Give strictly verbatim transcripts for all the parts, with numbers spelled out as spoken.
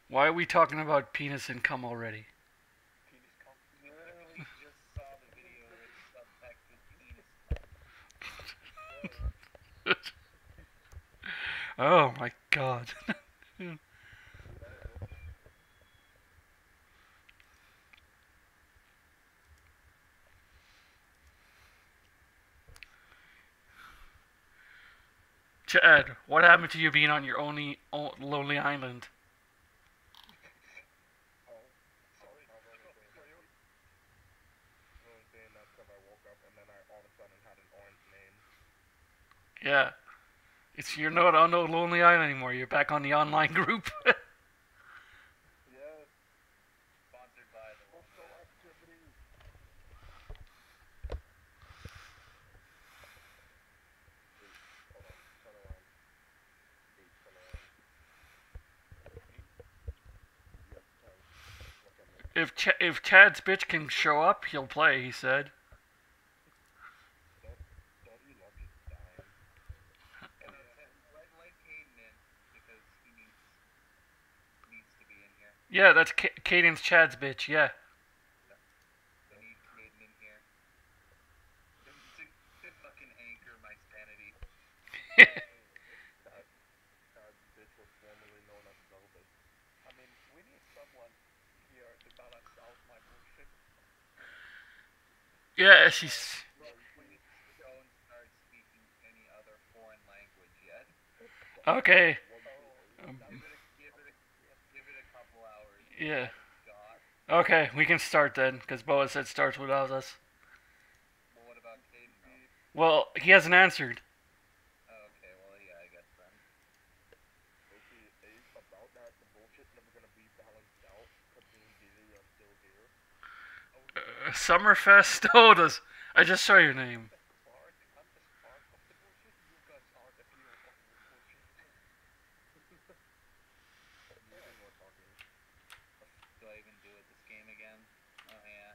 Why are we talking about penis and cum already? Penis cum. Literally just saw the video with subtext with penis cum. Oh my god. Chad, what happened to you being on your only o- lonely island? Oh, sorry. I was only saying that. I was only saying that because I woke up and then I all of a sudden had an orange name. Yeah, it's you're not on no lonely island anymore. You're back on the online group. Yes. Sponsored by the Social activity. Wait, hold on. Turn around. Wait, turn around. Yep, turn. Look at me. if Ch- if Chad's bitch can show up, he'll play. He said. Don't, don't you love just dying? And uh, let, let Caden in because he needs needs to be in here. Yeah, that's K- Caden's Chad's bitch. Yeah. I need Caden in here to, to, to fucking anchor my sanity. That, that bitch was formerly known as Velvet. I mean, we need someone here to balance out my bullshit. Yeah, she's. Well, please don't start speaking any other foreign language yet. Okay. Give it a, give it a, give it a couple hours. Yeah. God. Okay, we can start then, because Boa said starts without us. Well, what about Caden though? Well, he hasn't answered. Oh, okay, well, yeah, I guess then. Okay, Abe, about that, the bullshit's never gonna be balanced out because me and Dizzy are still here. Uh, Summerfest. Oh, does I just saw your name? Spark, I'm the spark of the bullshit. You guys are the fuel of the bullshit. Muting or talking? Do I even do it this game again? Oh, yeah.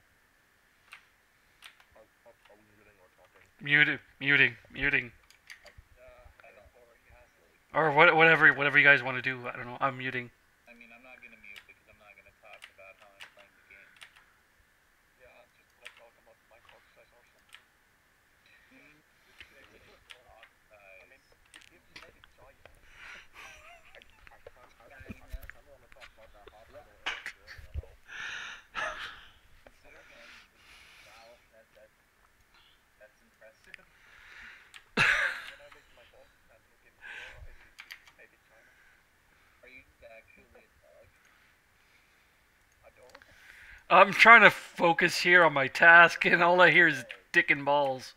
Are, are, are we muting or talking? Muting, muting, muting, Uh, I don't worry, asshole. or what, whatever, whatever you guys want to do. I don't know. I'm muting. I mean, I'm not gonna mute because I'm not gonna talk about how I'm playing the game. Yeah, just let's talk about my cock size or something. Hmm? I mean, if, if you made it giant. I, I can't, I, I, I, Kinda. I kind of want to talk about that hospital in Australia, though. Consider him. Wow, that, that, that's impressive. When I lick my balls and look in the mirror, I see it's made in China. Are you actually a dog? A dog? I'm trying to focus here on my task, and all I hear is dick and balls.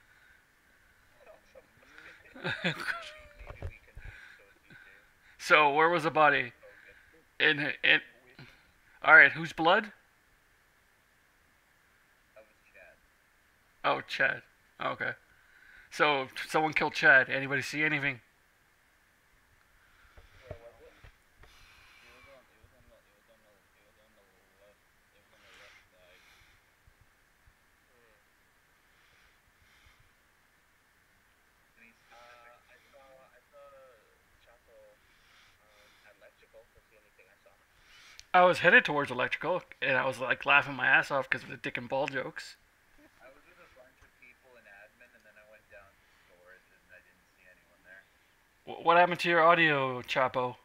Maybe, maybe we can disassociate. So where was the body? Focus. In in. All right, whose blood? That was Chad. Oh, Chad. Okay. So someone killed Chad. Anybody see anything? Where was it? It was on. It was on the. It was on the. It was on the left. It was on the left side. Any specific? Uh, I saw I saw Chapo um, at electrical. That's the only thing I saw. I was headed towards electrical, and I was like laughing my ass off because of the dick and ball jokes. I was with a bunch of people in admin, and then I went down to storage, and I didn't see anyone there. Wh- What happened to your audio, Chapo?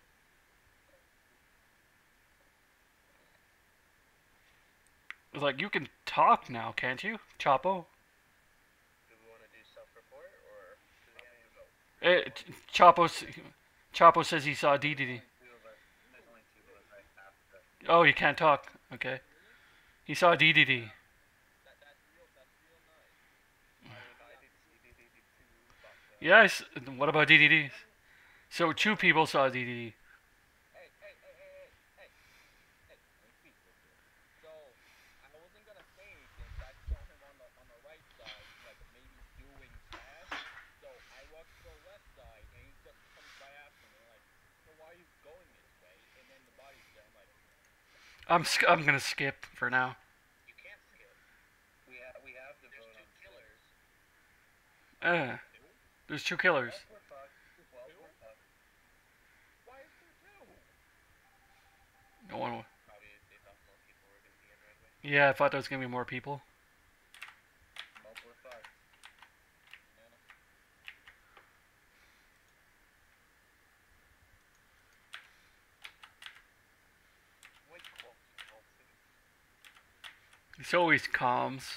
It was like you can talk now, can't you, Chapo? Do we want to do self-report or do we have to vote? Eh, Ch- Chapo, s- Chapo says he saw D D D. Two of us. There's only two of us right after. Oh, you can't talk. Okay. He saw D D D. That that's real. That's real nice. I mean, I did see D D D too, but uh, Yes. What about D D D? So two people saw D D D. hey, hey, hey, hey, hey, hey, hey, let me speak real quick. So I wasn't gonna say anything, but I saw him on the on the right side, like maybe doing cash. So I walked to the left side, and he just comes right after me, like, so why are you going this way? And then the body's there. I'm like, I'm sk- I'm gonna skip for now. you can't skip. We have. We have to There's vote two on killers. Uh, there's two killers. Well, we're fucked. Well, we're fucked. Why is there two? No one. Probably they thought more people were gonna be in right away. Yeah, I thought there was gonna be more people. Nope, we're fucked. Yeah. Wait, close, close. It's always comms.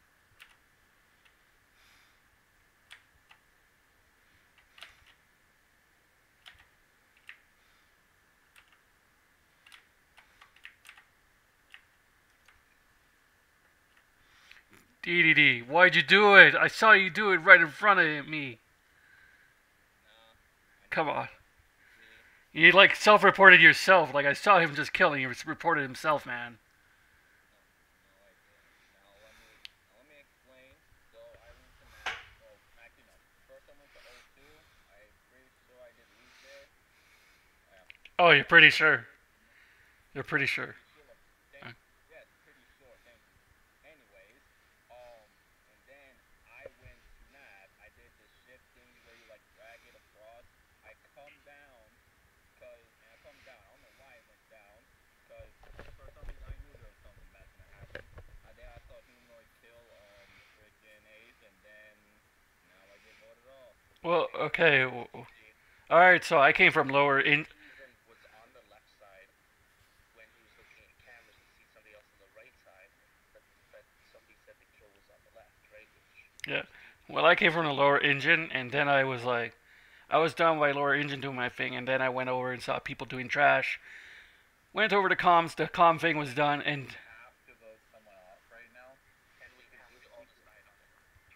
D D D, why'd you do it? I saw you do it right in front of me. Nah. I Come know. on. See? You like self-reported yourself. Like I saw him just killing. He reported himself, man. No, no, I didn't. Now let me now let me explain. So I went to Mac. Well, actually no. First I went to O two. I'm pretty sure I did leave there. Yeah. Oh, you're pretty sure. You're pretty sure. Pretty sure. Thank. Yes, pretty sure. Thank you. Anyways, um, and then I went to Nav. I did this shift thing where you like drag it across. I come down, cause and I come down. I don't know why I went down, cause for some reason I knew there was something bad gonna happen. And then I saw humanoid kill um freaking Ace, and then now I get voted off. Well, okay. All right. So I came from lower in. Steven was on the left side when he was looking at cameras to see somebody else on the right side, but but somebody said the kill was on the left, right? Which Yeah. Well, I came from the lower engine, and then I was like, I was down by lower engine doing my thing, and then I went over and saw people doing trash. Went over to comms. The comm thing was done, and have to vote someone off right now, and we have to all decide on it.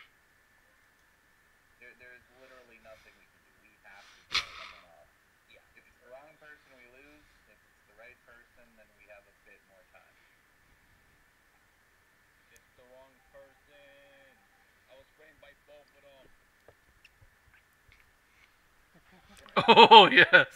There, there's literally nothing we can do. We have to vote someone off. Yeah. If it's the wrong person, we lose. If it's the right person, then we have a bit more time. It's the wrong person. I was framed by both of them. oh yes.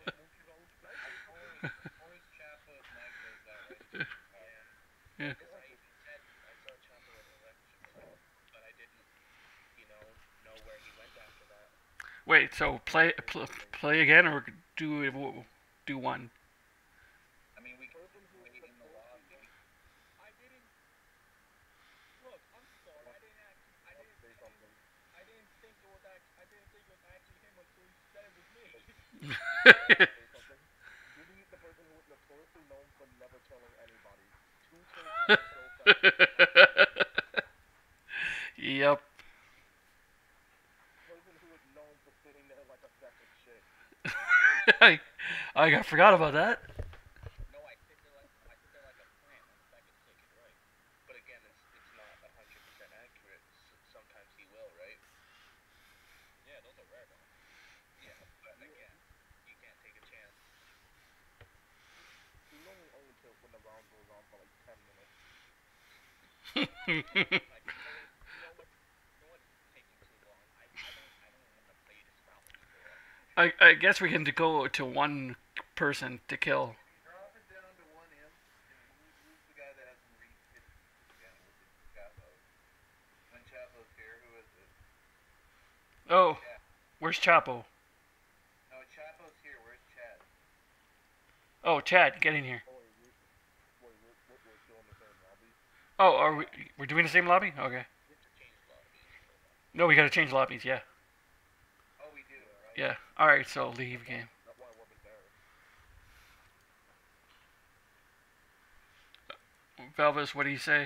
Forrest Chapo's mic goes out right. Yeah. Because I said I saw Chapo at the election site, but I didn't, you know, know where he went after that. Wait. So play pl- play again or do do one? I mean, we can wait in the lobby. I didn't. Look, I'm sorry. I didn't actually. I didn't. Say I didn't, something. I didn't think it was actually. I didn't think it was actually him until he said it was me. Say something. Diddy, the person who was notoriously known for never telling anybody. Two kills so fast. Yep. Person who was known for sitting there like a sack of shit. I I got forgot about that. No, I sit there like I sit there like a plant on a sack of chicken, right? But again, it's it's not a hundred percent accurate. S- sometimes he will, right? Yeah, those are rare though. Yeah, but again, you can't take a chance. He normally only kills when the round goes on for like ten minutes. Like you know what? You know what? You know what's taking too long? I I don't I don't want to play this round anymore. I I guess we can go to one person to kill. Drop it down to one imp. Who, who's the guy that hasn't reached it again? Was it Chapo? When Chapo's here, who is it? Oh, Chad. where's Chapo? No, Chapo's here. Where's Chad? Oh, Chad, get in here. Oh, wait, we, wait, we're, we're, we're still in the same lobby. Oh, are we? We're doing the same lobby? Okay. We have to change lobbies. Hold on. No, we gotta change lobbies. Yeah. Oh, we do, right? Yeah. All right. So leave game. That's why I wasn't there. Velvis, what do you say?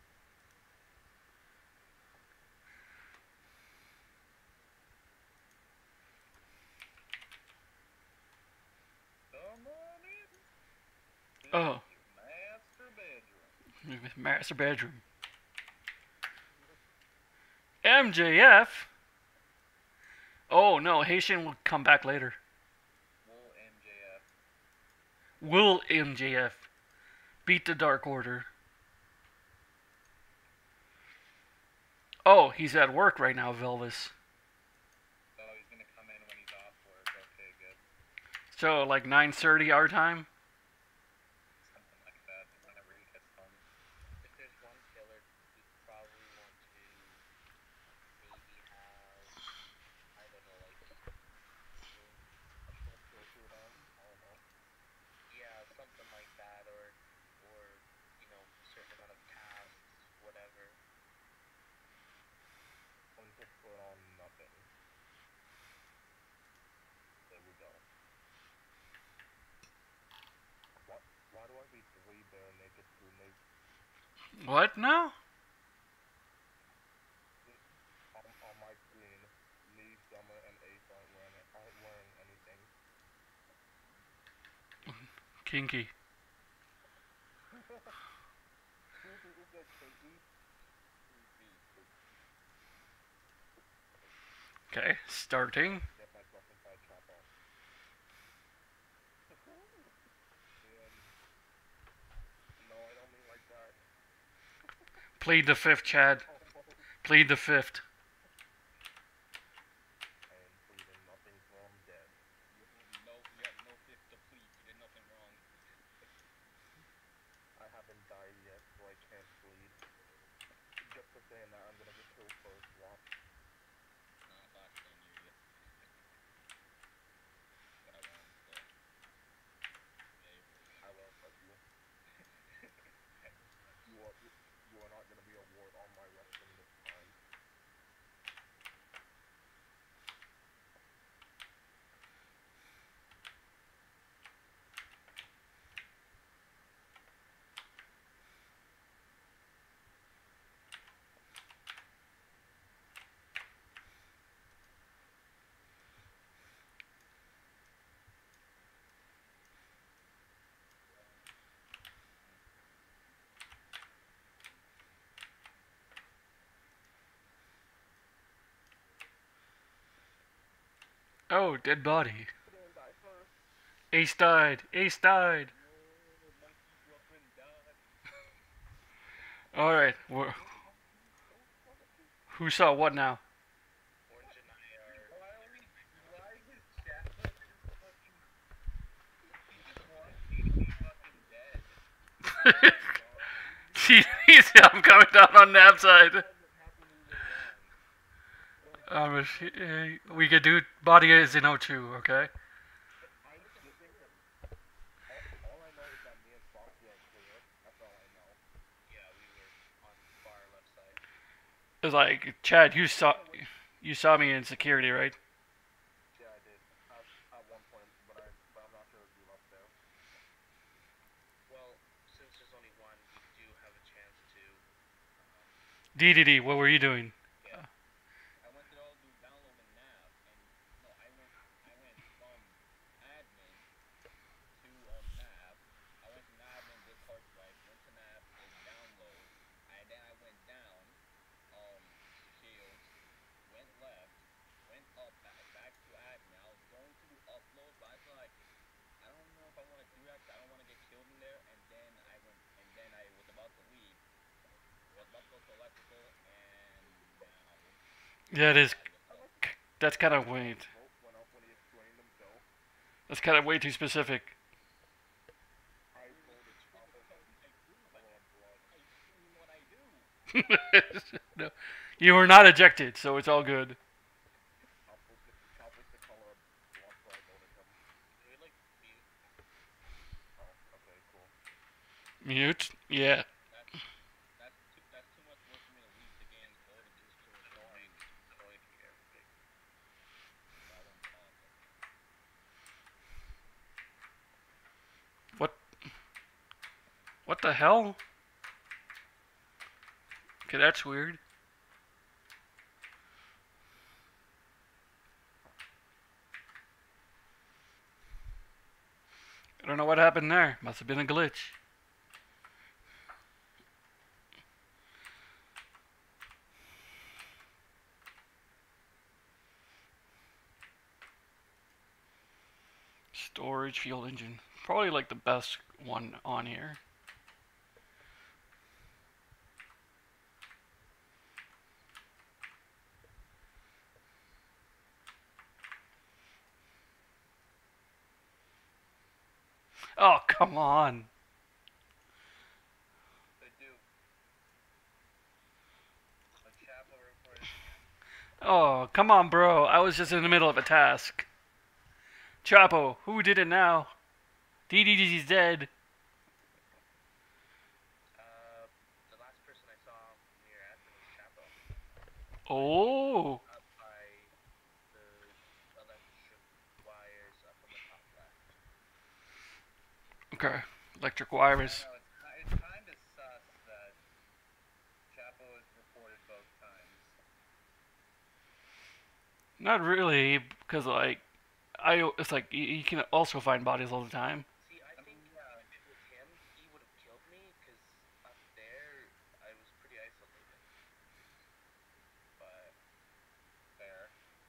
Come on in. Oh, Master bedroom. master bedroom. M J F. Oh no, Haitian will come back later. Will M J F. Will M J F beat the Dark Order? Oh, he's at work right now, Velvis. Oh, he's gonna come in when he's off work. Okay, good. So like nine thirty our time. Something like that. Whenever he gets home. If there's one killer, we probably want to maybe have, I don't know, like, A short kill cooldown. I don't know. yeah, something like that. What now? On, on my screen, me, Summer, and Ace aren't wearing it, aren't wearing anything. Kinky. Seriously, is that kinky? Okay, starting. Get myself inside Chapo. And no, I don't mean like that. Plead the fifth, Chad. Almost. Plead the fifth. I am pleading nothing from dead. You, no, you have no fifth to plead. You did nothing wrong. I haven't died yet, so I can't plead. Just for saying that, I'm gonna get killed first. Watch. Nah, fuck, don't hear you. But I won't, so. Yay. I won't touch you. You are you, you are not gonna be a ward on my resting this time. Oh, dead body. I didn't die first. Ace died. Ace died. Whoa, monkey dropping down. Alright, Monkey, monkey. who saw what now? Orange and I are. Why are we, why is Chapman just fucking, he just wants me to be fucking dead. Jeez, I'm coming down on that side. Doesn't happen either wrong. Um, if- eh, we could do body is in O two, okay? I'm skipping him. All, all I know is that me and Foxy are clear. That's all I know. Yeah, we were on far left side. It's like, Chad, you saw you saw me in security, right? Yeah, I did. At, at one point, but, I, but I'm not sure if you left there. Well, since there's only one, we do have a chance to. Um, D D D, what were you doing? I went to all do downloading nav, and no, I went, I went from admin to um nav. I went to nav and did hard drive, went to nav, did download, and then I went down, um, shields, went left, went up, back, back to admin. I was going to do upload, but I was like, I don't know if I want to do that, 'cause I don't want to get killed in there. And then I went, and then I was about to leave, was about to go to electrical, and now. Yeah, it is. I was up. That's kind of weird. Smoke went up when he explained himself. That's kind of way too specific. I voted Chapo to be I do, but color of blood. I do what I do. No, you were not ejected, so it's all good. Chapo's the, Chapo's the color of blood, so I voted him. can we like mute? Oh, okay, cool. Mute? Yeah. That's that's too that's too much work for me to leave the game, go to Discord, It's join. annoying. Annoying to hear everything. I won't talk. What? What the hell? Okay, that's weird. I don't know what happened there. Must have been a glitch. Storage field engine. Probably like the best one on here. Oh, come on. They do. But Chapo reported again. Oh, come on, bro. I was just in the middle of a task. Chapo, who did it now? D D D's dead. Uh, the last person I saw near admin was Chapo. Oh. Up by the electric wires up on the top left. Okay. Electric wires. I know, it's, ki- it's kind of sus that Not really, because like I, it's like you, you can also find bodies all the time. See, I I think mean, if yeah. it was him, he would have killed me because up there I was pretty isolated. But Fair.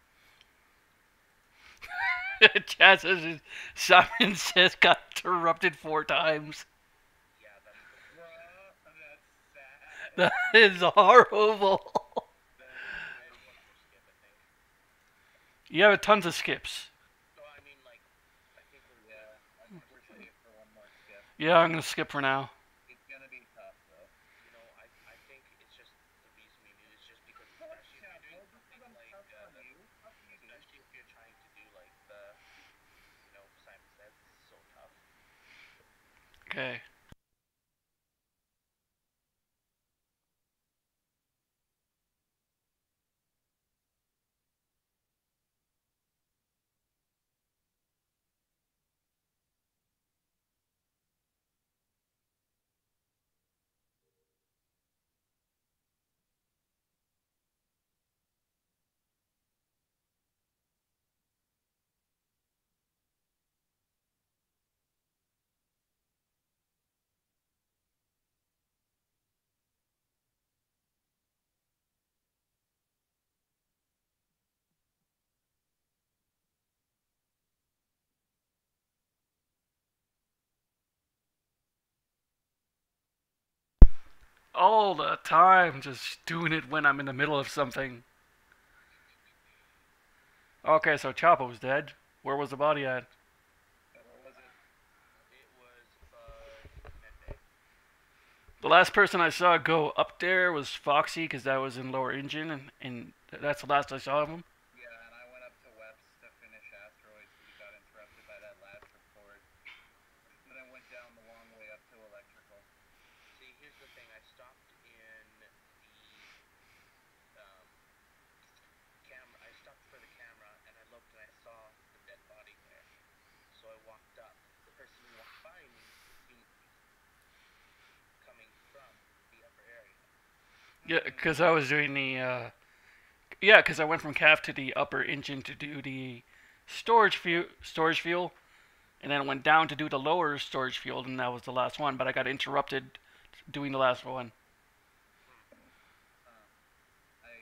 Chaz says Simon says got interrupted four times. yeah, that's the worst. Bruh, that's sad. That is horrible. That is I way. have one more skip, I think. You have tons of skips. No, I mean like, I think we're good. Yeah, I think we're safe for one more skip. Yeah, I'm gonna skip for now. It's gonna be tough though. You know, I I think it's just the reason we need is just because So what, especially if you're doing Chapel? This is something on like tough uh, on you. Fuck you, dude. especially if you're trying to do like the, you know, Simon said, it's so tough. Okay. All the time, just doing it when I'm in the middle of something. Okay, so Chapo's dead. Where was the body at? Where was it? It was above medbay. The last person I saw go up there was Foxy, because that was in lower engine, and, and that's the last I saw of him. Yeah, and I went up to Weps to finish asteroids. We got interrupted by that last report. Then I went down the long way up to electrical. See, here's the thing. I stopped in the um, camera. I stopped for the camera, and I looked and I saw the dead body there. So I walked up. The person who walked by me assumed coming from the upper area. Yeah, because I was doing the. Uh, yeah, because I went from calf to the upper engine to do the storage fuel, storage fuel, and then went down to do the lower storage fuel, and that was the last one. But I got interrupted doing the last one. Huh. I.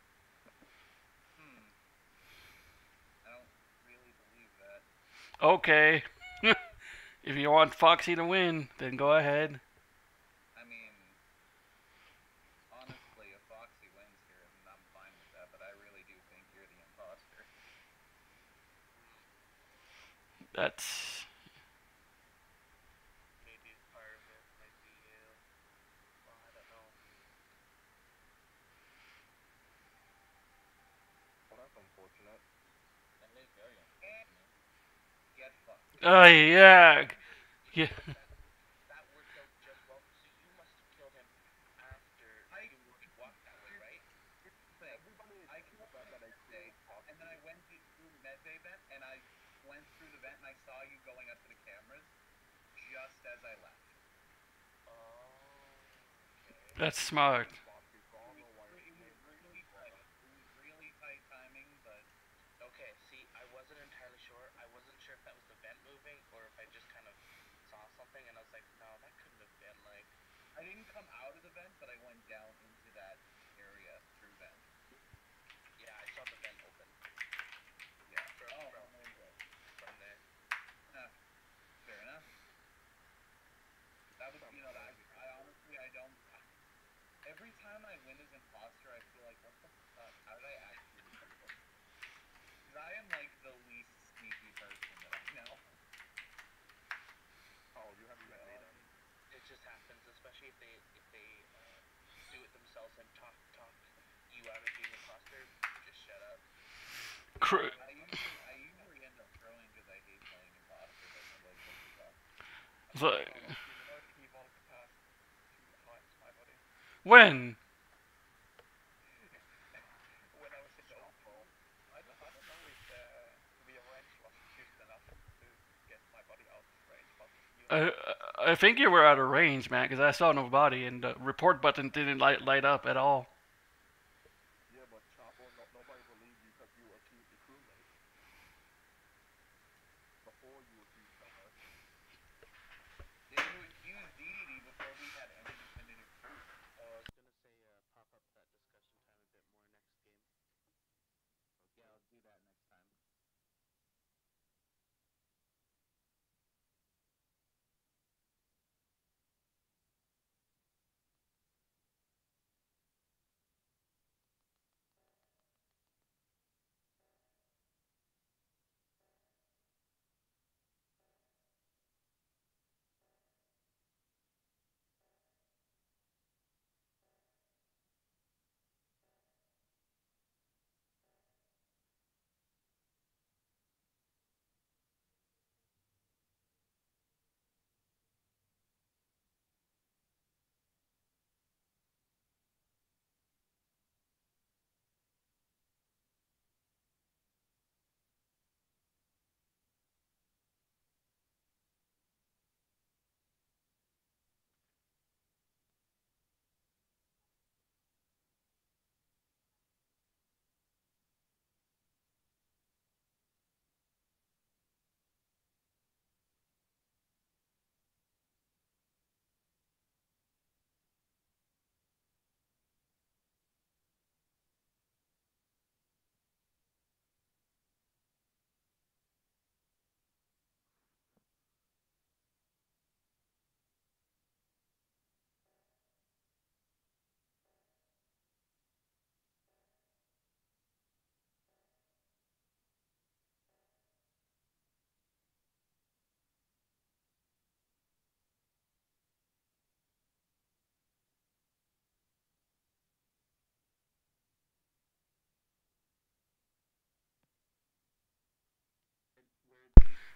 Hmm. I don't really believe that. Okay. If you want Foxy to win, then go ahead. I mean, honestly, if Foxy wins here, then I'm fine with that. But I really do think you're the imposter. That's. Maybe part of it might be you. Well, I don't know. Well, that's unfortunate. That is very unfortunate. Get fucked. Oh yeah. You Yeah. know, that, that worked out just well. So you must have killed him after I- you walked that way, right? Here's the thing. I killed That, that I medbay, and then I went to through medbay vent, and I went through the vent, and I saw you going up to the cameras just as I left. Oh, okay. That's smart. It was, it was really tight. It was really tight timing, but Okay, see, I wasn't entirely sure. I wasn't sure if that was the vent moving or if I just kind of saw something and I was like, no, that couldn't have been like. I didn't come out of the vent, but I went down into that area through vent. Yeah, I saw the vent open. Yeah. From, Oh, from, there you go. from there. Fair enough. That was, you know, I, I honestly, I don't. Every time I win as imposter, I feel like, what the fuck? How did I actually do this? Because I am like the least sneaky person that I know. oh, you have your Yeah. data. It just happens, especially if they if they uh, do it themselves and talk talk you out of being imposter. Just shut up. Cr- I usually, I usually end up throwing because I hate playing imposter, but nobody gives a fuck. so, You know, he wanted to pass two times my body. when? When I was in the overall, I don't, I don't know if the, the range was just enough to get my body out of range, but you know, I I think you were out of range, man, because I saw no body, and the report button didn't light light up at all. yeah, but Chapo, no, nobody believed you because you were too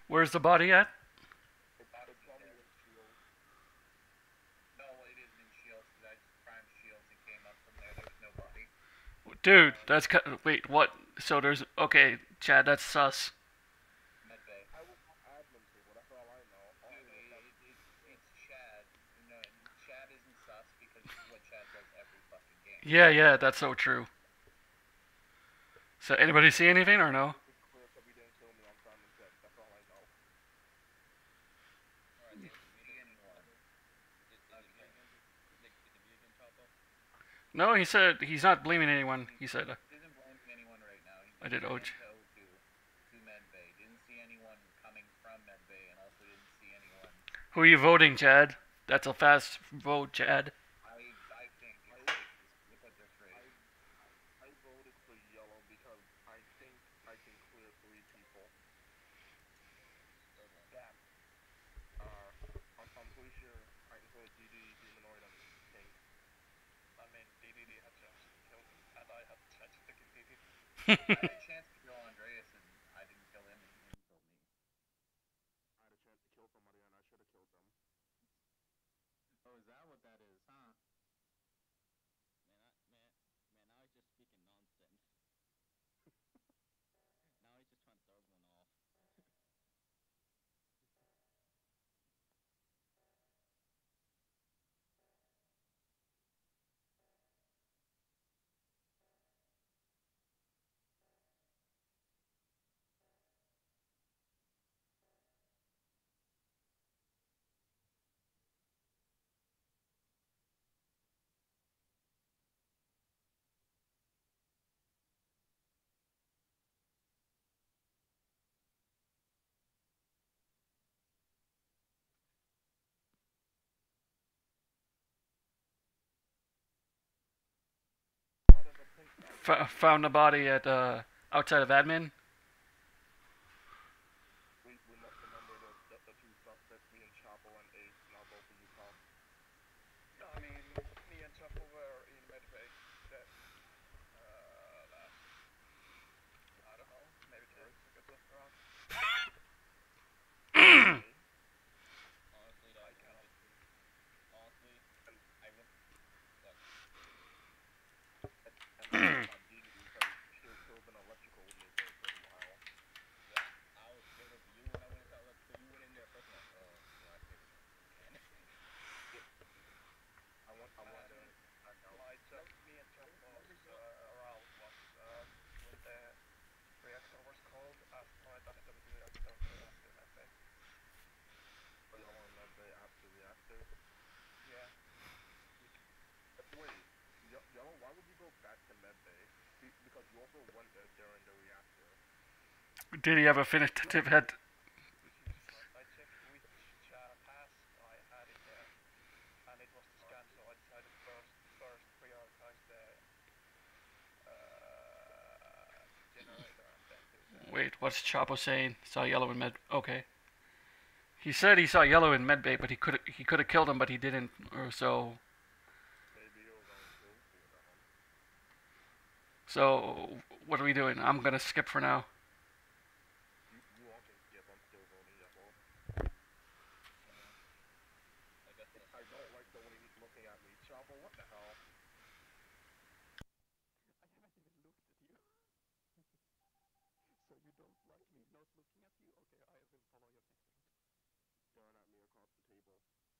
Where's the body at? It's Body's it's in probably there. in Shields. No, it isn't in Shields because I just primed Shields and came up from there. There was no body. Dude, that's wait. What? So there's okay, Chad. That's sus. Medbay. I was on admin table. That's all I know. All I Dude, know is that it, it, it's Chad. No, Chad isn't sus because this is what Chad does every fucking game. Yeah, yeah, that's so true. So anybody see anything or no? this is clear because he didn't kill me on Simon Said. That's all I know. Alright, so You is it see muted? anyone? Is, is it Okay. muted? Is it, is it muted, Chapo? No, he said he's not blaming anyone. He said, uh, He isn't blaming anyone right now. He I just did ran O J. to O two to Medbay. Didn't see anyone coming from Medbay and also didn't see anyone. Who are you voting, Chad? That's a fast vote, Chad. I I think it's I safe to put this I race. I voted for yellow because I think I can clear three people. Third one. Damn. Uh, I'm, I'm pretty sure I can clear D D, Humanoid, and Pink. I mean, D D D had just killed him, and I had tried to kill D D D. I had a chance to kill Andreas and I didn't kill him and he didn't kill me. I had a chance to kill somebody and I should have killed them. Oh, is that what that is, huh? Man, I, man, man, now he's just speaking nonsense. Now he's just trying to throw everyone off. How did the Pink die? F- found the body at uh, outside of admin. We, we must remember the, the, the two suspects being Chapo and Ace. Now both of you talk. I mean, me and Chapo were in Medbay the uh, last, I don't know, maybe thirty seconds of the round. Okay. Honestly, though, I I'm cannot. just, honestly, I went, look, And I guess not D D because Shield killed an electrical with me for a pretty while. yeah, I was scared of you when I went inside electrical. You went in there first, I'm like, oh, well, I figured again. I went I went And there and back out. my just me and Chapo's uh, round was uh, when the reactor was cold as right after the reactor after Medbay. So y'all were in med bay after reactor. Yeah. Uh, Wait, Ye- Yellow, why would you go back to med bay? Be- because you also went there during the reactor. Did he have a finished head? I checked which uh, pass I had in there, and it was the scan, so I decided first first prioritize the uh, generator and then do the. Wait, what's Chapo saying? Saw yellow in med. Okay. He said he saw yellow in medbay, but he could he could have killed him, but he didn't. Or so. Maybe it was on two. Who the hell? So what are we doing? I'm gonna skip for now. You, you all can skip. I'm still voting Yellow. I guess that's I don't like the way he's looking at me. Chavo, what the hell? I haven't even looked at you. So you don't like me not looking at you? Okay, I will follow your next round. Staring at me across the table.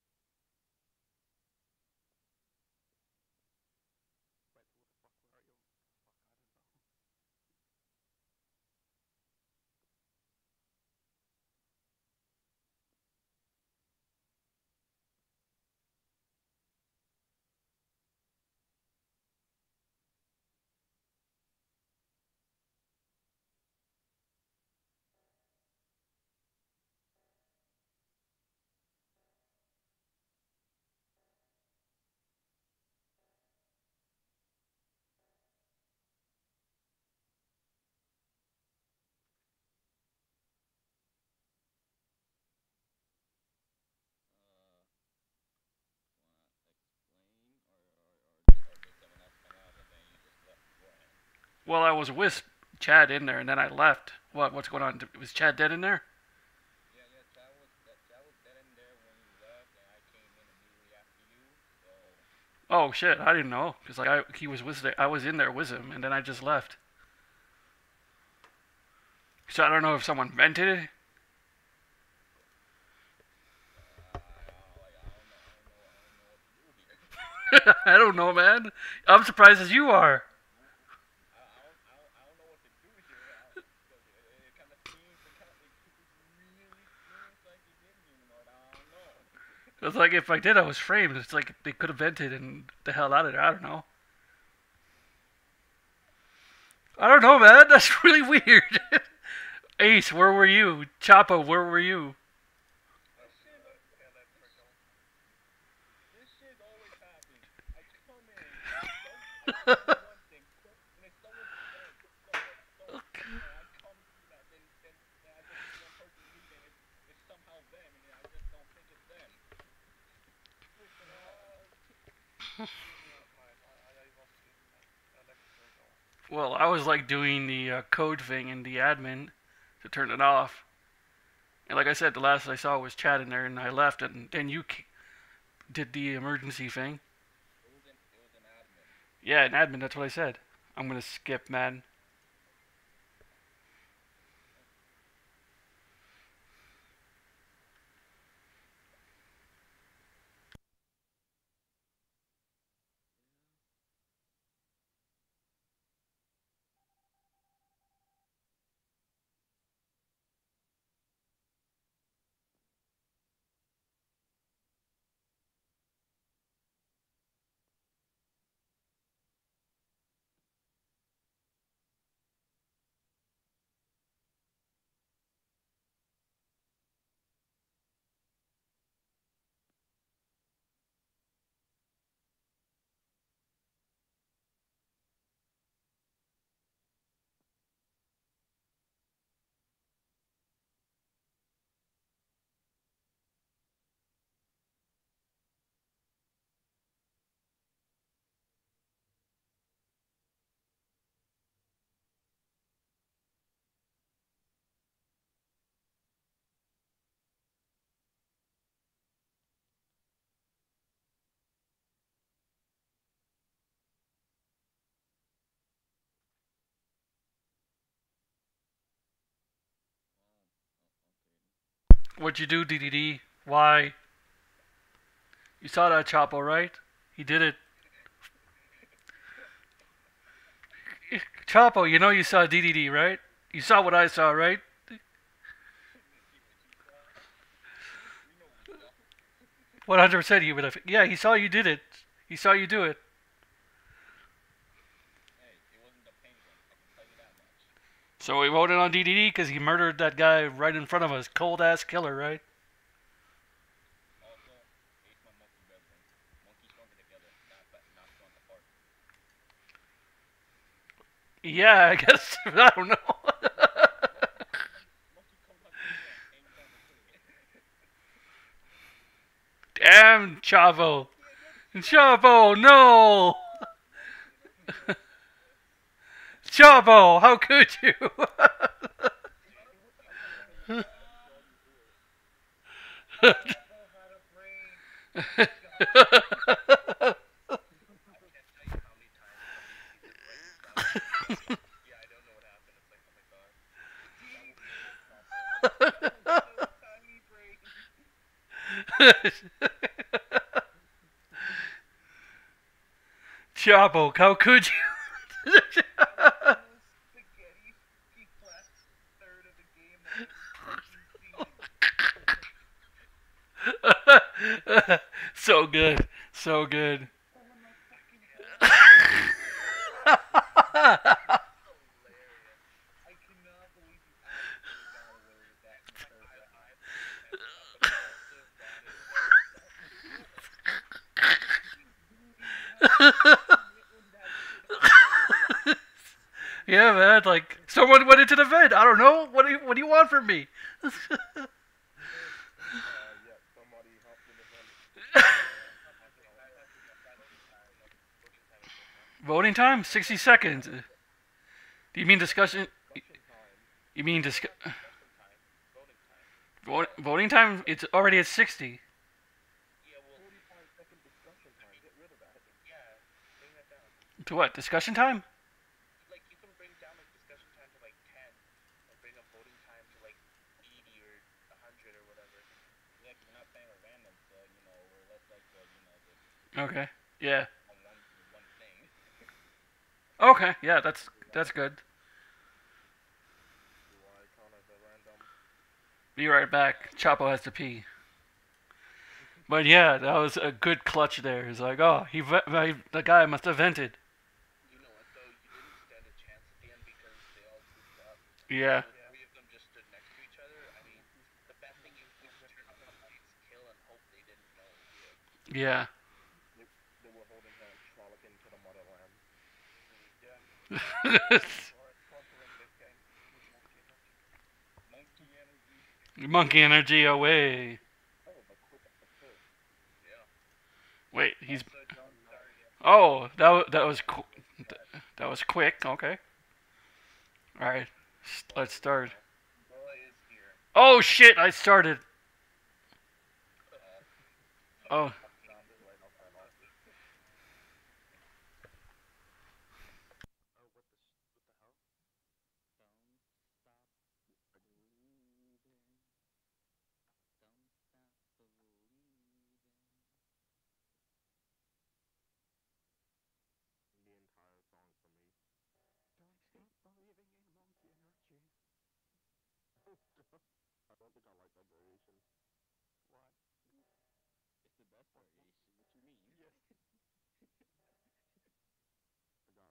Wait, who the fuck were you? Fuck, I don't know. Uh, wanna explain, or, or, or, or did someone else come out and then you just left beforehand? Well, I was with Chad in there, and then I left. What? What's going on? Was Chad dead in there? Oh shit, I didn't know because like I he was with I was in there with him and then I just left. So I don't know if someone vented it. Uh, like I don't know, I don't know, I don't know what to do here. I don't know, man. I'm surprised as you are. I, I don't, I don't, I don't know what to do here. I, because it, it kind of seems, it kind of, it really seems like you didn't even know it. I don't know. It's like if I did, I was framed. It's like they could have vented and the hell out of there. I don't know. I don't know, man. That's really weird. Ace, where were you? Chapo, where were you? This shit, Electrical. this shit always happens. I come in, don't, I don't do one thing, so, and if someone, hey, so, so, and I come to that, then, then, then I just see one person leave, and it's, it's somehow them, and I just don't think it's them. Freaking hell. Not mine. I, I, I was in uh, electrical. Well, I was like doing the uh, code thing in the admin to turn it off. And like I said, the last I saw was Chad in there, and I left, and then you did the emergency thing. It was an, it was an admin. Yeah, an admin. That's what I said. I'm gonna skip, man. What'd you do, D D D? Why? You saw that Chapo, right? He did it. Chapo, you know you saw D D D, right? You saw what I saw, right? one hundred percent you would have. Yeah, he saw you did it. He saw you do it. Hey, it wasn't the penguin, I can tell you that much. So we voted on D D D because he murdered that guy right in front of us. Cold ass killer, right? Also, Ace my monkey brethren. Monkeys stronger together, not, not strong apart. Yeah, I guess. I don't know. Monkey comes on Korea and Ace on the Korea. Damn, Chavo. Chavo, no! Chavo, how could you? Chavo had a brain. I can't tell you how many times somebody sees it right in front of me. Yeah, I don't know what happened. It's like, oh my god. So tiny brain. Chavo, how could you? Spaghetti. He last third of the game that I was So good, so good. Oh my fucking hell. Hilarious. I cannot believe you actually got away with that in the Like, third I, round. I believe it. Someone else just got it. Yeah, man. Like someone went into the vent. I don't know. What do you What do you want from me? Uh, yeah, somebody hopped in the vent. Voting time? Sixty seconds. Do you mean discussion? Discussion time. You mean discuss? Discussion time. Voting time. Voting time? It's already at sixty. Yeah, well, forty-five second discussion time. Get rid of that. To what? Discussion time? Like you can bring down like discussion time to like ten, and bring up voting time to like eighty or a hundred or whatever. Yeah, because we're not playing with randoms, so you know we're less likely to you know just Okay. Yeah. on one one thing. Okay. Yeah, that's that's good. Do I count as a random? Be right back. Chapo has to pee. But yeah, that was a good clutch there. It's like, oh, he, ve- the guy must have vented. You know what though? You didn't stand a chance at the end because they all grouped up. Yeah. So the three of them just stood next to each other. I mean, the best thing you could do is turn on the lights, kill, and hope they didn't know. Yeah. They, they were holding hands, frolicking to the motherland. Yeah. Or conquering this game with monkey energy. Monkey energy. Monkey energy away. That was a quick episode. Yeah. Wait, he's. So don't start yet. Oh, that wa- that was qu- that was quick. Okay. All right. Let's start. Boy is here. Oh shit! I started. Oh. Oh, what the sh- what the hell? Don't stop believing. Don't stop believing. The entire song for me. Don't stop believing in monkey energy. I don't think I like that variation. What? It's the best variation. What you mean? Yes. I got.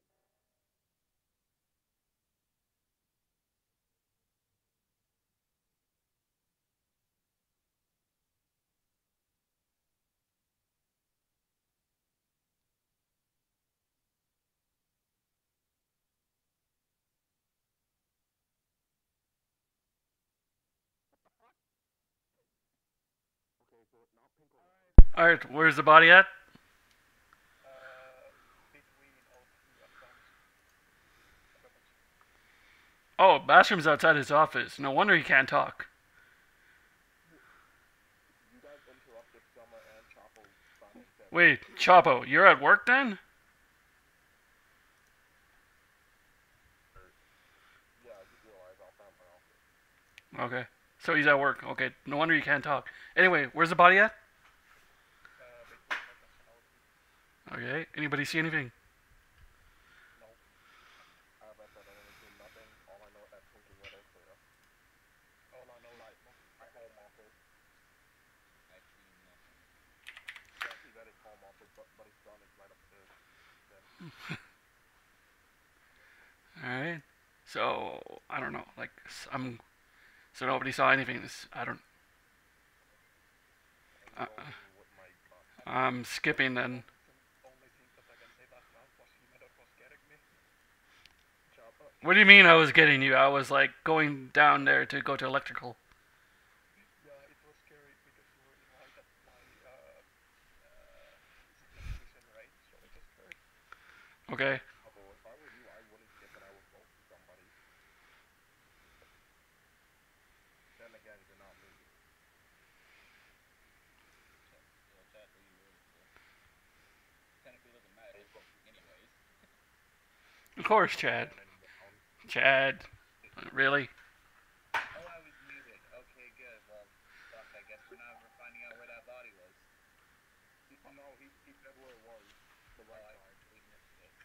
Okay, so not pink or red. All right. Where's the body at? Uh, between all three of them. Weapons. Oh, Bastrom's outside his office. No wonder he can't talk. You guys interrupted Summer and Chapo simultaneously. Wait, Chapo, you're at work then? Yeah, I just realized outside my office. Okay. So he's at work. Okay. No wonder you can't talk. Anyway, where's the body at? Uh, between weapons and all three. Okay. Anybody see anything? No. As I said, I didn't see nothing. All I know is that pink and red are clear. All I know is my home office. I see nothing. Jesse got his home office, but, but his gun is right upstairs. Then. All right. So I don't know. Like s- I'm. So nobody saw anything. This, I don't. And Uh, you know what my gun. I'm skipping then. Only thing that I can say that round was him that was getting me. Chapo. What do you mean I was getting you? I was like going down there to go to electrical. Yeah, it was scary because you were in right at my uh, uh, signal vision range, so it was scary. Okay. Chapo, if I were you, I wouldn't skip it. I would go to somebody. Then again, you're not me. Chat, yo, chat, who you rooting for? Technically doesn't matter, anyways. Of course, Chad. Chad. Really? Oh, I was muted. Okay, good. Well, fuck. I guess we're not ever finding out where that body was. He, no, he, he said where it was. The Oh, right I side. completely missed it.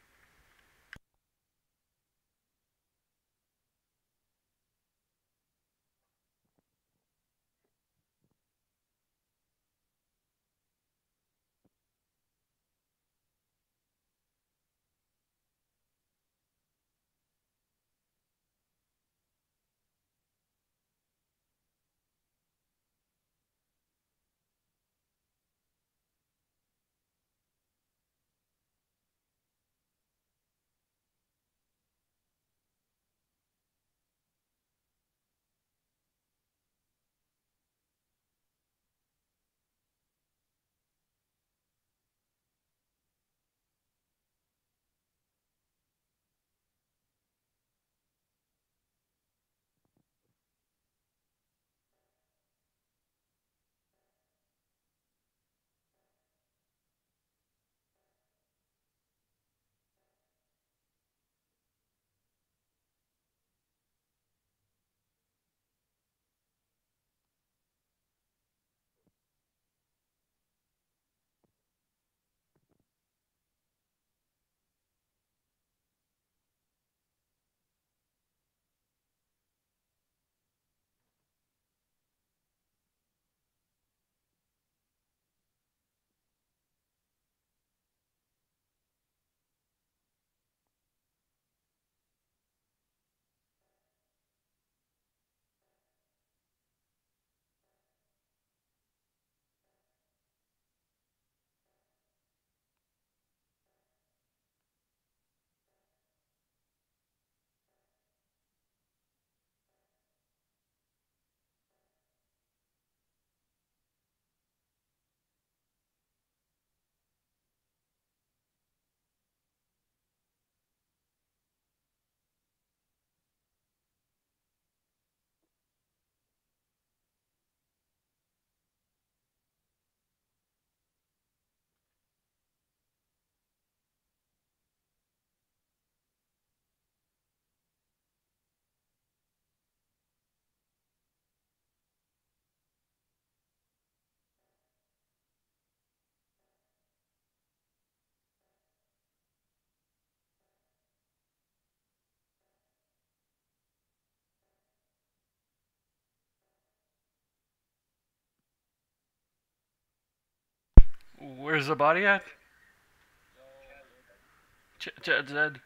Where's the body at? So Ch- Ch- Zed.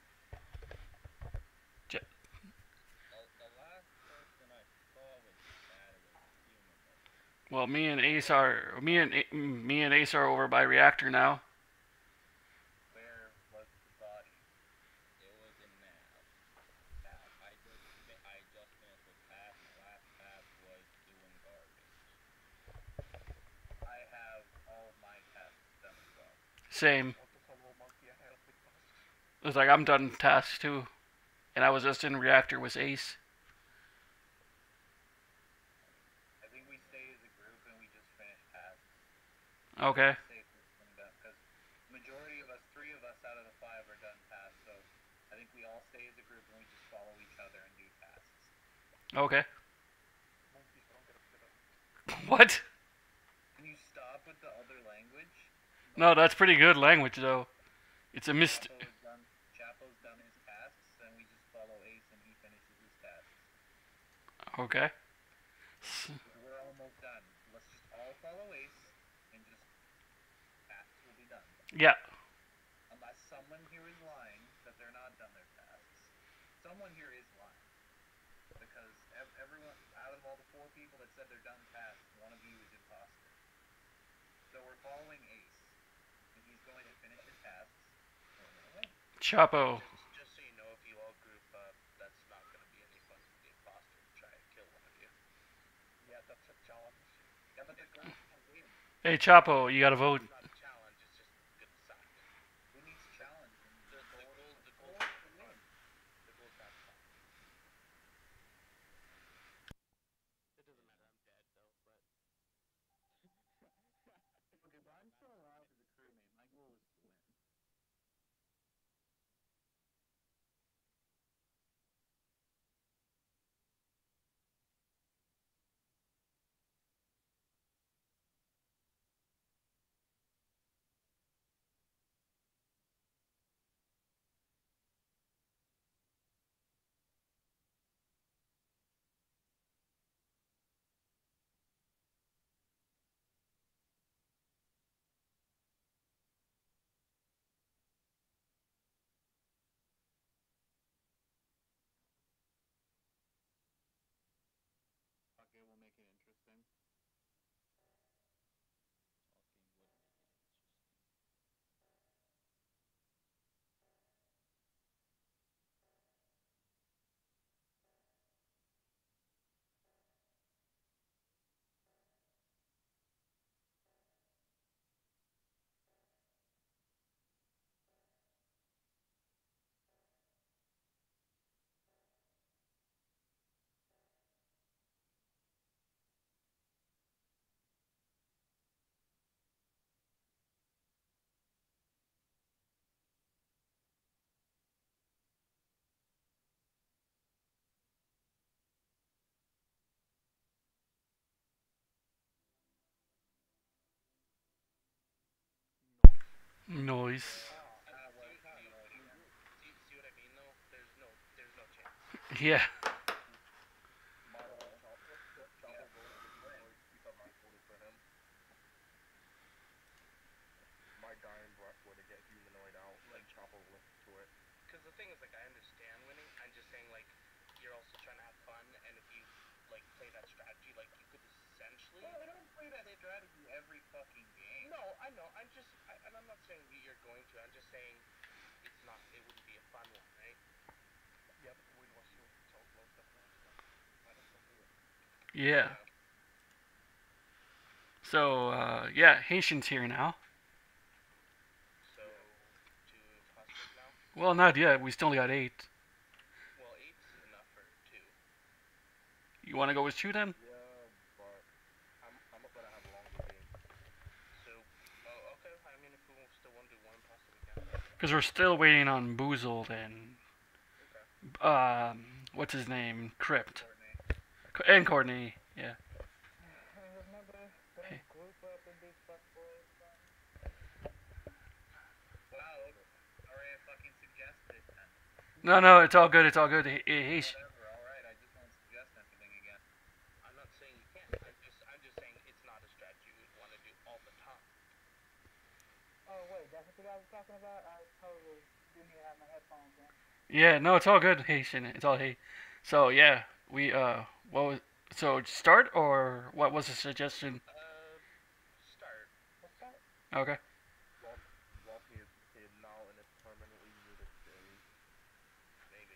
Ch- the, the last person I saw with Chad was humanoid. well, me and Ace are me and A- me and Ace are over by reactor now. Where was the body? It was in Nav. I just fi- I just finished with task. My last task was doing garbage. I have all of my tasks done as well. Same. Want to follow monkey and help with tasks? It's like I'm done tasks too, and I was just in reactor with Ace. I think we stay as a group and we just finish tasks. Okay. Because majority of us, three of us out of the five are done tasks, so I think we all stay as a group and we just follow each other and do tasks. Okay. Monkeys don't get upset. What? Can you stop with the other language? No, that's pretty good language though. It's a mist. Chapo is done, Chapo's done his tasks, and we just follow Ace and he finishes his tasks. Okay. We're almost done. Let's just all follow Ace and just tasks will be done. Yeah. Unless someone here is lying that they're not done their tasks. Someone here is lying. Because ev- everyone, out of all the four people that said they're done tasks, one of you is imposter. So we're following Ace. And he's going to finish his tasks. And we're gonna win. Chapo. Just, just so you know, if you all group up, that's not going to be any fun for the imposter to try and kill one of you. Yeah, that's a challenge. Yeah, but the group can win. Hey Chapo, you gotta vote. It's not a challenge, it's just good assignment. Who needs challenge? The, the goal, the goal goal is is to win. The goal is to have fun. It doesn't matter, I'm dead though, but Okay, but I'm still alive as a crewmate. My goal is to win. Okay, we'll make it interesting. Talking would make it interesting. Noise. Ah, well, see, it's not see, annoying. see, see what I mean though? There's no, there's no chance. Yeah. Model and Chapo. Chapo Yeah. voted for humanoid because I voted for him. My dying breath were to get humanoid out, and Chapo listened to it. Because the thing is, like, I understand winning. I'm just saying, like, you're also trying to have fun, and if you like play that strategy, like, you could essentially. Well, I don't play that strategy every fucking game. No, I know. I'm just, I, and I'm not saying that you're going to. I'm just saying it's not. It wouldn't be a fun one, right? Yeah, but the win was so, so close that last time. Might as well do it. Yeah. So, uh, yeah, Haitian's here now. So, two imposters now. Well, not yet. We still got eight. Well, eight's enough for two. You want to go with two then? Yeah, but I'm, I'm gonna have a longer game. So, oh, okay. I mean, if we still want to do one imposter, we can. Because we're still waiting on Boozled and, Okay. um, what's his name? Crypt. Courtney. And Courtney, yeah. Hey. Wow. Sorry I fucking suggested it then. No, no, it's all good. It's all good. He, he, he's, Whatever, alright, I just won't suggest anything again. I'm not saying you can't. I'm just, I'm just saying it's not a strategy we'd want to do all the time. Oh wait, that's what you guys were talking about? I totally didn't even have my headphones in. Yeah, no, it's all good. Hey, Shin, it's all hey. So yeah, we uh, what was so start or what was the suggestion? Uh, start. Let's start. Okay. Well, well, he's he's now in a permanently muted stage. Maybe.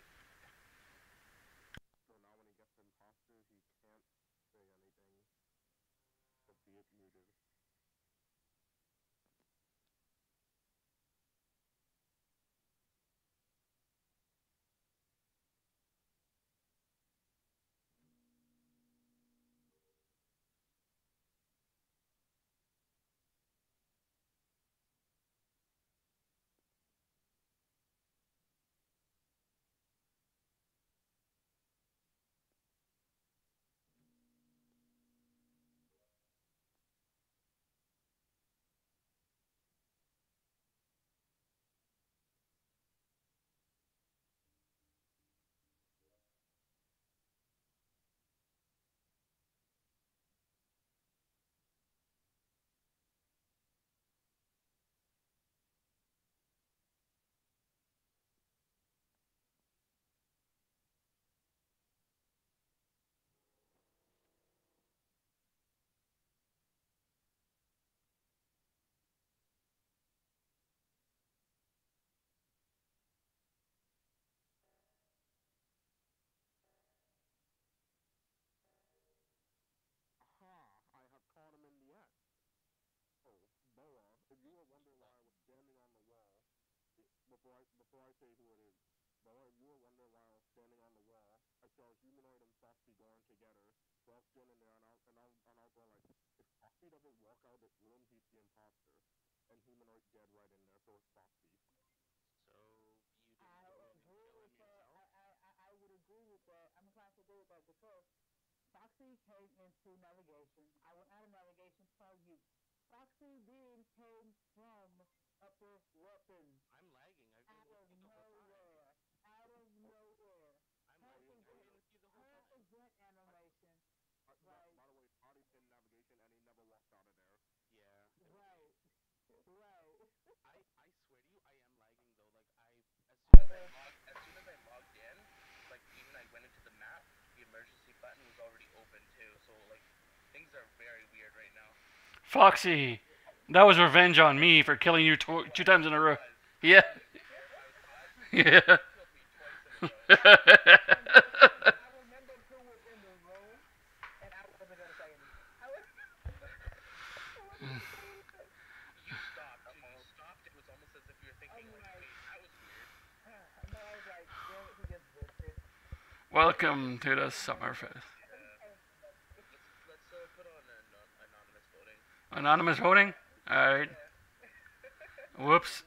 So now when he gets imposter, he can't say anything, but be it muted. Aha! I have caught him in the act. Oh, Boa, if you were wondering why I was standing on the wall, before I before I say who it is, Boa, if you were wondering why I was standing on the wall, I saw Humanoid and Foxy going together. So I was standing there and I and I and I was going like, if Foxy doesn't walk out of this room, he's the imposter, and Humanoid dead right in there, so it's Foxy. So you didn't I go in and agree kill him with that. yourself? I, I, I I would agree with that. I'm inclined to agree with that because Foxy came into navigation. I went out of navigation for you. Foxy then came from upper weapons. I'm lagging. I've been Out with of you the whole time. nowhere. Out of nowhere. I'm Her lagging. I've event, been with you the whole her time. event animation. Uh, by, Like, by the way, Toddy's in navigation and he never walked out of there. Yeah, it was me. right. Right. I I swear to you, I am lagging though. Like I, as soon I as I will. logged, as soon as I logged in, like even I went into the map, the emergency button was already open too. So like, things are very weird right now. Foxy, that was revenge on me for killing you It tw- two was. times in a It row. was. I Yeah. don't even care. I was caught. Yeah. You killed me twice in a row. And then I remembered who was in the room, and I wasn't gonna say anything. I was. I wasn't gonna say anything. You stopped too. You Uh-oh. stopped. It was almost as if you were I'm thinking like, like, wait, that was weird. no, I was like, damn it, he just booked it. Welcome to the Came from nowhere. Summerfest. I think he Yeah. came from nowhere. Let's let's uh, put on an anonymous voting. Anonymous voting. All right. Yeah. Whoops.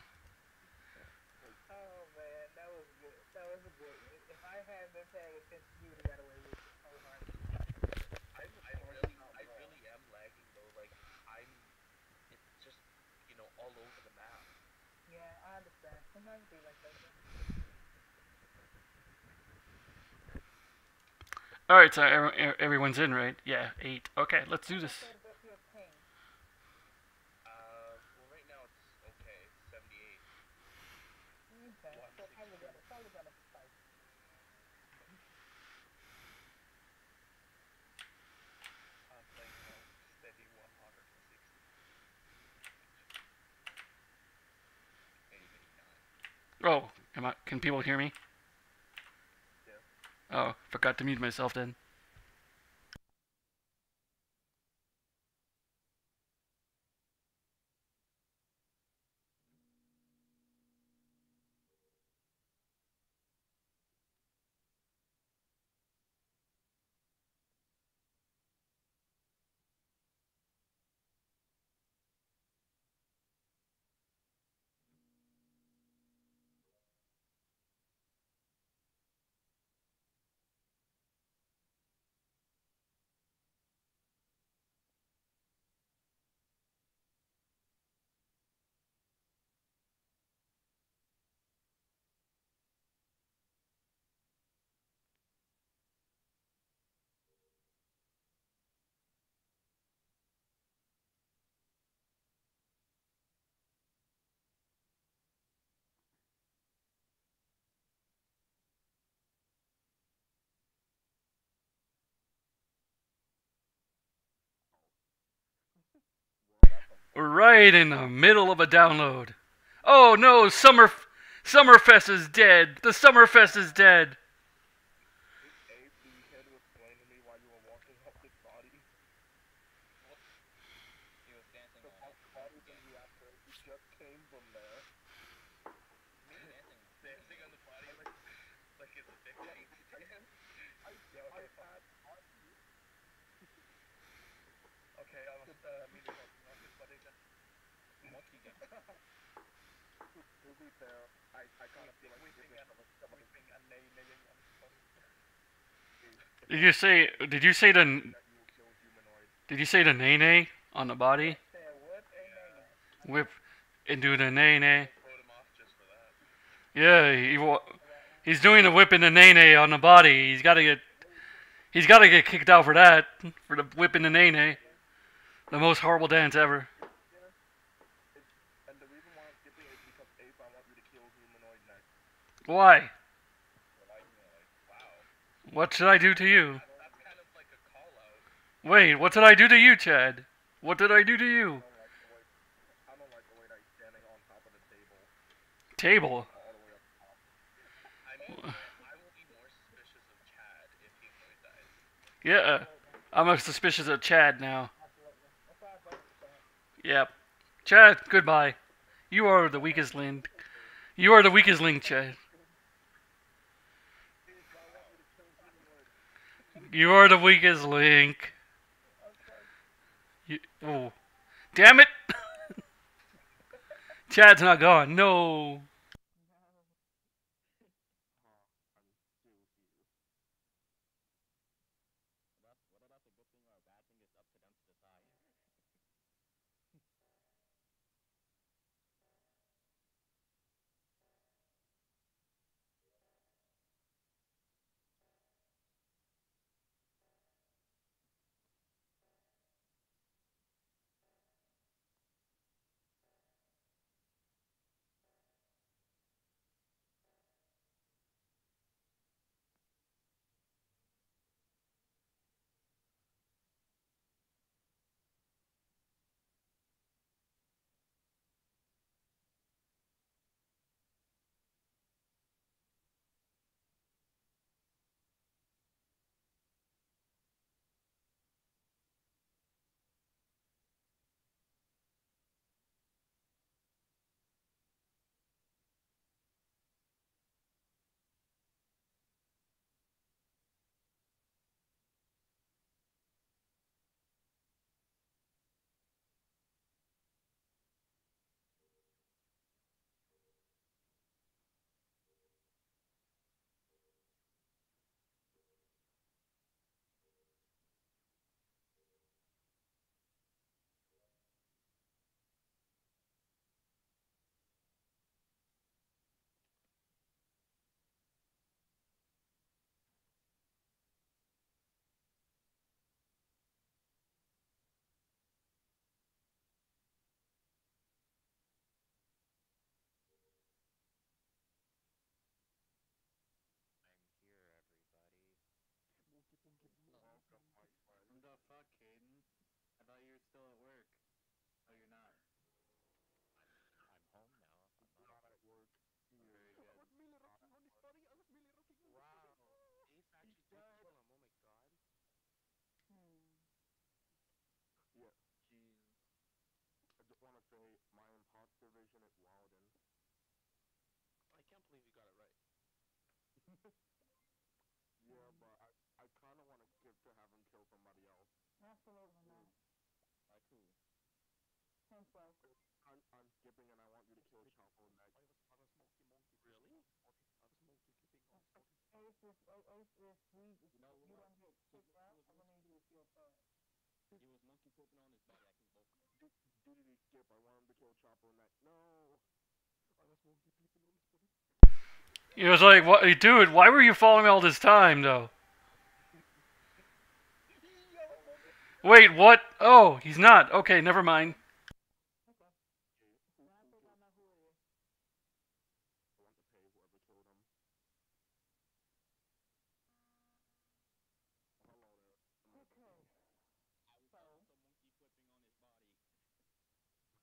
Oh man, that was good. That was a good one. If I hadn't been paying attention, you would have got away with it wholeheartedly. I He was I passing really out I ball. really am lagging though. Like I'm, it's just you know all over the map. Yeah, I understand. Sometimes it be like that. Though. All right. So everyone's in, right? Yeah. Eight. Okay. Let's do Like I this. said, what's your ping? Uh, well right now it's okay, seventy-eight, Okay, one so probably sixty. gonna probably gonna spike. I'm playing on a steady one hundred sixty. eighty-nine. Oh, am I? Can people hear me? Yes. Oh, forgot to mute myself then. We're right in the middle of a download. Oh no, Summer Summerfest is dead. The Summerfest is dead. Abe, do you care to explain to me why you were walking up this body? He was dancing The on it. body from the after. You just came from there. Me dancing. Dancing on the body like, like it's addicting. I, Yo, I okay, had okay, I was uh, meaning walking up this body again. monkey game. To, to be fair, I, I kind of feel like Weeping this and is some of the weeping and nay naying on this body. Did you say? Did you say the? that you will kill humanoid. Did you say the nay nay on the body? Say what? Yeah. Whip into the nay nay. Quote him off just for that. Yeah, he wa- he's doing a whip in the nay nay on the body. He's got to get. He's got to get kicked out for that. For the whip in the nay nay. The most horrible dance ever. And the reason why I'm skipping is because Abe, I want you to kill humanoid next. Why? Like, like, wow. What should I do to you? That's, that's kind of like a call out. Wait, what did I do to you, Chad? What did I do to you? I don't like the way, I don't like the way that he's standing on top of the table. Table. All the way up top. I mean, I will be more suspicious of Chad if humanoid dies. Yeah, I'm suspicious of Chad now. Yep. Chad, goodbye. You are the weakest link. You are the weakest link, Chad. You are the weakest link. You, oh. Damn it! Chad's not gone. No. Whether that's a good thing or a bad thing is up to them to decide. I'm here, everybody. Welcome, my friend. The fuck, Caden? I thought you were still at work. Oh, you're not. I'm home now. I'm not, Not at work. I'm very good. I was merely rocking on his body. I was merely rocking on Wow, his body. Ace actually did kill him. Oh my god. Yeah. Jeez. I just want to say my imposter vision is wildin'. I can't believe you got it right. Yeah, but I, I kind of want to skip to have him kill somebody else. Absolutely not. Like who? Henslow. I'm, I'm skipping and I want you to kill Chapo next. I was, I was monkey monkey. Really? I was monkey flipping on his body. Ace, if, Ace, if we, if You know you what? don't get kicked out, I'm gonna need you to kill first. He was monkey pooping on his body. I can vote for him. D- D D skip. I want him to kill Chapo next. No. I was monkey flipping on his body. It was like, what, dude? Why were you following me all this time, though? Wait, what? Oh, he's not. Okay, never mind. Okay. Now I think I know who it is. I want to pay whoever killed him. Hello there. Okay. I was So- also monkey flipping on his body.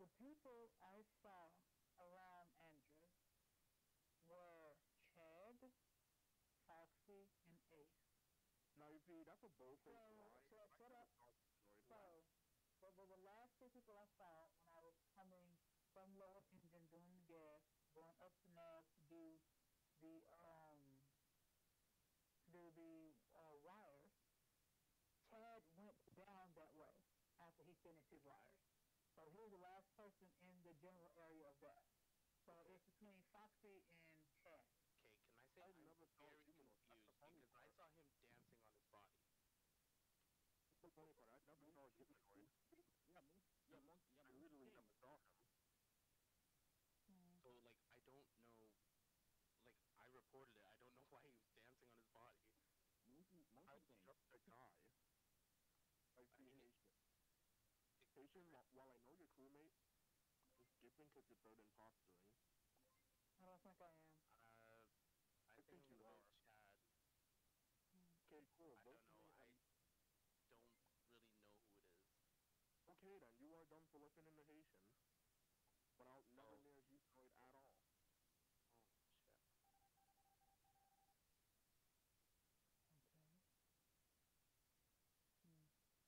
the people I saw around Andrew were Chad, Foxy, and Ace. Now you see, that's a So, bold-faced lie. so I shut never up. saw Detroit So, last. what were the last two people I saw when I was coming from Lower Engine doing the gas, going up to Nav to do the um to do the uh, wires. Chad went down that way after he finished his wires. So he was the last person in the general area of that. So it's between Foxy and Chad. Okay, can I say I I'm never saw very humanoid. That's the confused funny because I part. saw him dancing on his body. That's the funny part. I never saw a humanoid. Yeah, mon- yeah, monkey. Yeah, I monkey literally king. never saw him. Hmm. So like I don't know. Like I reported it. I don't know why he was dancing on his body. Monkey, I monkey was king. just a guy. I see mean, Haitian. Haitian, wh- while I know your crewmate, just skipping because you're third impostering. I don't think I am. Uh, I, I think, think I'm you gonna are. vote Chad. Hmm. Okay, cool. I Vote don't for know. me I and... don't really know who it is. Okay then, you are done for listening to Haitian. But I'll never Oh. near humanoid at all. Oh shit. Okay. Hmm.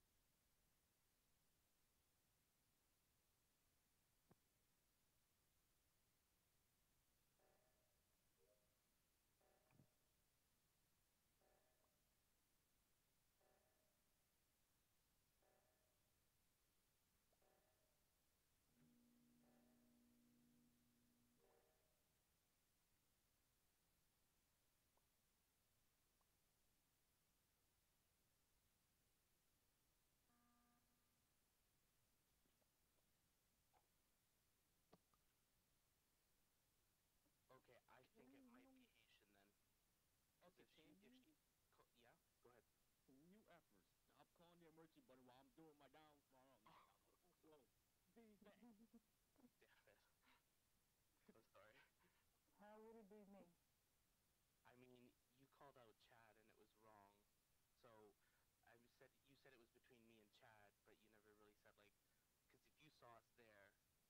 Okay, I think it might be Haitian then. 'Cause Okay, if can she, if you, she, co- yeah, go ahead. can you ever stop calling the emergency button while I'm doing my down, while I'm, whoa, defense. Damn it. I'm sorry. How would it be me? I mean, you called out Chad and it was wrong. So I said you said it was between me and Chad, but you never really said like, because if you saw us there,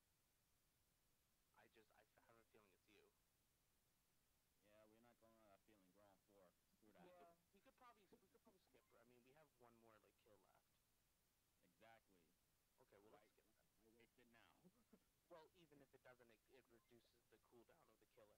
I just I f- have a feeling it's you. Yeah, we're not going on that feeling. We're on four. Screw that. Yeah. We could probably we could probably skip. I mean, we have one more like kill left. Exactly. Okay, well let's Right. skip that. I wasted now. Well, even if it doesn't, it, it reduces the cooldown of the killer.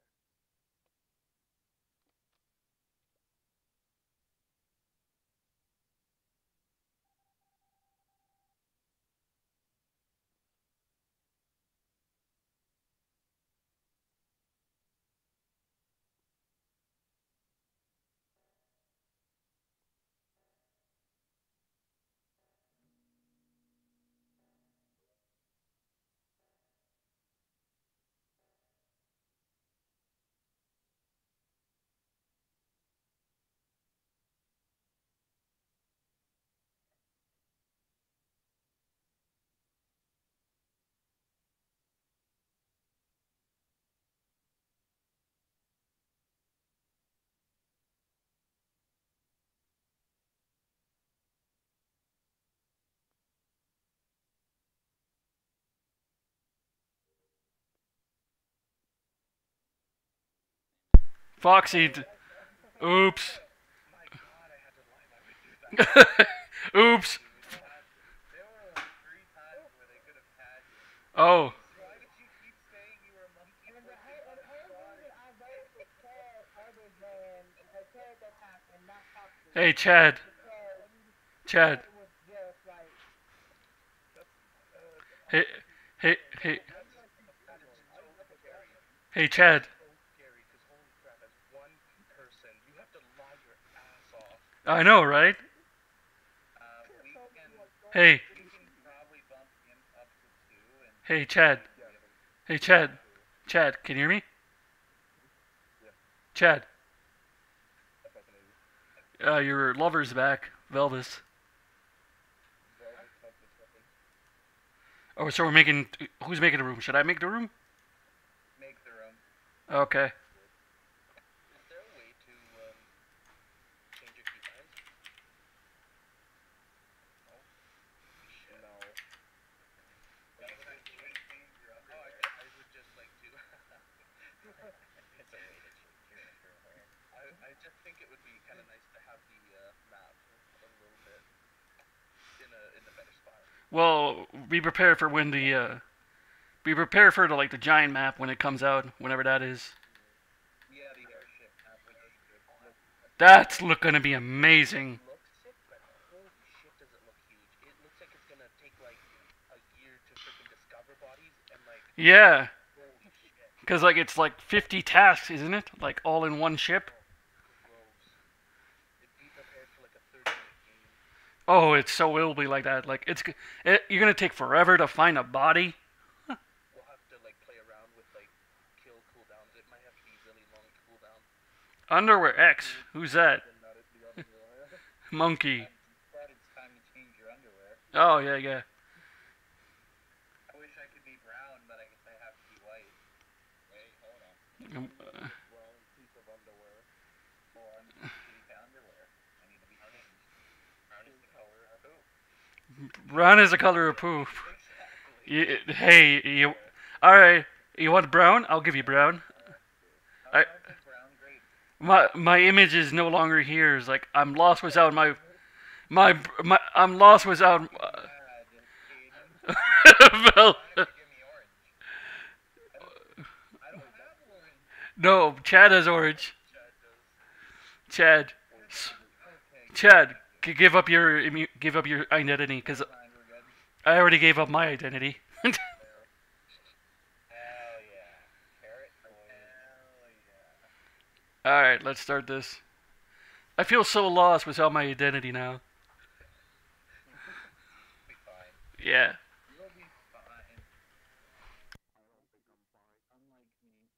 Foxy. D- Oops. My God, I had to lie. Why would I do that? Oops. Dude, had to. There were like three times where they could have had you. Oh. Why did you keep saying you were a monkey? And the freaking whole, and the whole reason I voted for Chad other than uh, Chad that time and not Foxy Hey, Chad. because Chad. Chad was just like That's, uh, Hey, hey, hey, that's, that is so scary. hey, Chad. So scary because holy crap, as one person, you have to lie your ass off. I know, right? Uh, we can, Hey, we can probably bump him up to two and hey, Chad. the other Hey, Chad. Chad, can you hear me? Yeah. Chad. That's not gonna do. Uh, your lover's back, Velvis. Velvet Tempest weapon. Oh, so we're making. Who's making the room? Should I make the room? Make their own. Okay. Is there a way to um, change your keybinds? No. That would actually change it would be kind of nice to have the uh, map a little bit in a in a better spot. Well, be prepared for when the uh, be prepared for the like the giant map when it comes out, whenever that is. Yeah, the airship map, which looks That's look gonna be amazing. It looks sick, but holy shit, does it look huge? It looks like it's gonna take like a year to freaking discover bodies and like Yeah, holy shit, because like it's like fifty tasks, isn't it? Like all in one ship. gross. It'd be prepared for like a thirty minute game. Oh, it so will be like that. Like it's it, you're gonna take forever to find a body. We'll have to like play around with like kill cooldowns. It might have to be really long cooldown. Underwear X. Who's that? and not at the underwear. Monkey. But it's time to change your underwear. Oh yeah, yeah. I wish I could be brown, but I guess I have to be white. Wait, hold on. Um, uh, Brown piece of underwear. Or I'm just shitty to underwear. I need to be changed. Brown is the color of poop. Brown is the color of poop. Exactly. You, hey, you. All right. You want brown? I'll give you brown. How I- about the brown grape? My my image is no longer here. It's like I'm lost without my my my. I'm lost without. Uh, Bad, Aiden. well, Why don't you give me orange? I don't have orange. no, Chad has orange. Chad does. Chad, Okay. Chad, g- give up your immu- give up your identity because Never mind, we're good. I already gave up my identity. Hell yeah. Carrot Hell yeah. All right, let's start this. I feel so lost without my identity now. Be fine. Yeah. You'll be fine. I don't think I'm fine. Unlike me.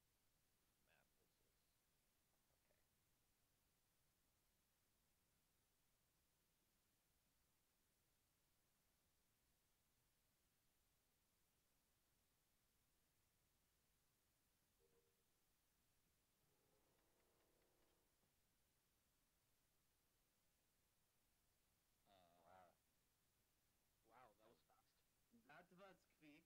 Uh, wow, that was fast. That was quick.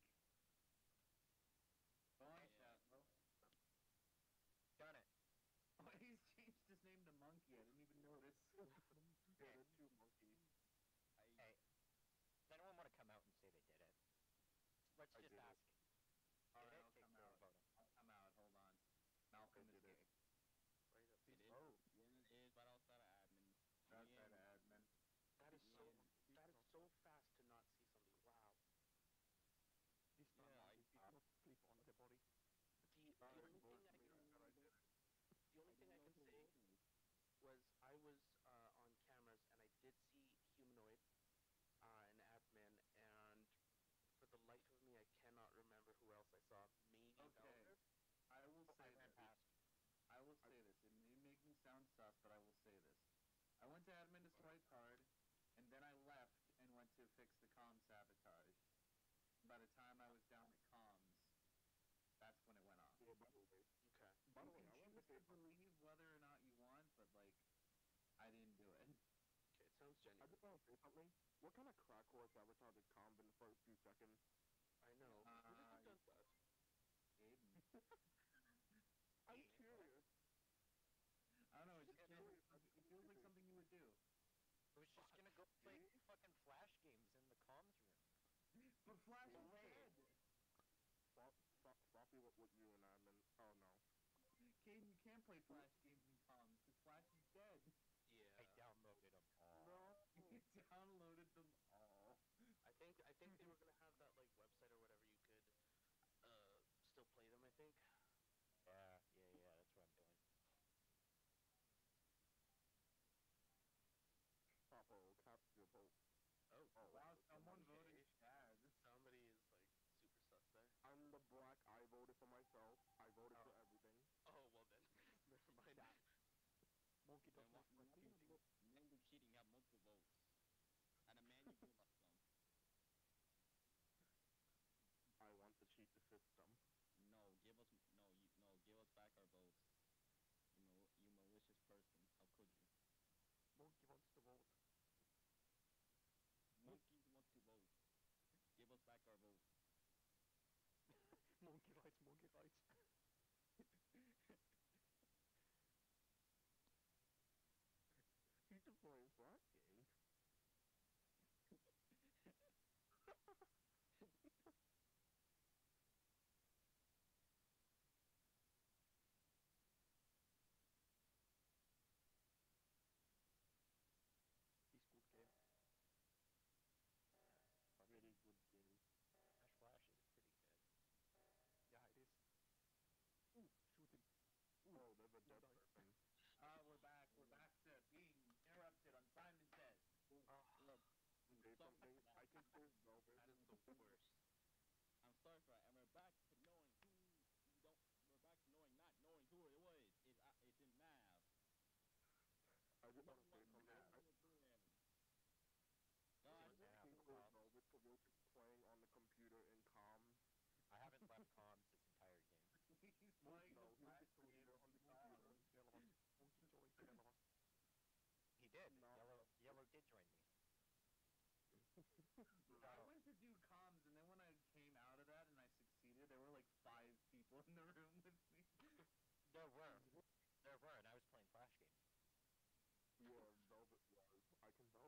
Go on, Yeah. Shadow. Done it. Oh, he's changed his name to Monkey. I didn't even notice. Yeah, they're two monkeys. Hey, does anyone want to come out and say they did it? Let's I just did it. ask. Alright, Did I'll it? come Okay, out. cool. Vote him. I'll come out. Hold on. Malcolm I is did it. gay. Right up. Please It vote. is. Winner is right outside of admin. Outside Yeah. of admin. That is Please so. stop. Please That is stop. so fast to not see somebody. Wow. Please stop. Yeah, I- Please stop. Click on the body. The the Guys, only vote thing I me can that I did it. the only I thing don't I know can who say voted me. was I was uh, on cameras and I did see humanoid uh, and admin, and for the life of me I cannot remember who else I saw. Maybe Okay. Belzer? I will Oh, say I ran this. past. I will say this. It may make me sound sus, but I will say this. I went to admin to swipe card, and then I left and went to fix the comm sabotage. And by the time I was down to comms, that's when it went off. Yeah, by the way. Okay. By You the way, can I want to choose say to something. believe whether or not you want, but like, I didn't do it. Okay, it sounds I genuine. just want to say something. What kind of crack whore sabotages comb in the first few seconds? I know. Uh, Who do you think does that? Aiden. I'm Aiden, curious. I don't know. It just I'm can't. curious. I'm It feels like something you would do. Who's just gonna go play See? fucking flash games in the comms room? But Flash But is wait. dead. Swap, swap, swappy with, with you and admin. Oh no. Caden, you can't play Flash games in comms because Flash is dead. Yeah. I downloaded them all. No. You downloaded them all. I think I think they were gonna have that like website or whatever you could uh still play them. I think. Yeah, yeah, yeah. That's what I'm doing. Uh-oh, cast your vote. Oh, Oh, Wow, someone okay. voted Chad. Somebody is like super sus there. I'm the black. I voted for myself. I voted Oh. for everything. Oh well then, never mind. Chat. Monkey And does what, not what cheating. kind of Mango cheating got multiple votes. And a man you do lost some. I want to cheat the system. No, give us no, you no, give us back our votes. You mal- you malicious person. How could you? Monkey wants to vote. Monkey wants to vote. Give us back our votes. Monkey rights, monkey rights. He's good game. A really good game. Ash Flash is pretty good. Yeah, it is. Ooh, shooting. Ooh, oh, there's a Who dead died? person. Uh, we're back. We're back to being interrupted on Simon Says. Oh, Look, I'm Say sorry something. for I that. can go Velvet. that is the worst. I'm sorry for that. And we're back to knowing who we don't. We're back to knowing not knowing who it was. It's uh, it's in Nav. I just No want to say one something. knows I, what's in. Is I it Guys, just Nav can't or go comms? Velvet because we're playing on the computer in comms. I haven't left comms this entire game. he's Oh, playing no, the he's Flash the game. computer on the Oh, he computer. joined Telos. Oh, he joined Telos. He did. No. Yellow, Yellow did join me. Dude, I went to do comms, and then when I came out of that and I succeeded, there were like five people in the room with me. There were. There were, and I was playing Flash games. Yeah, Velvet was. I can tell.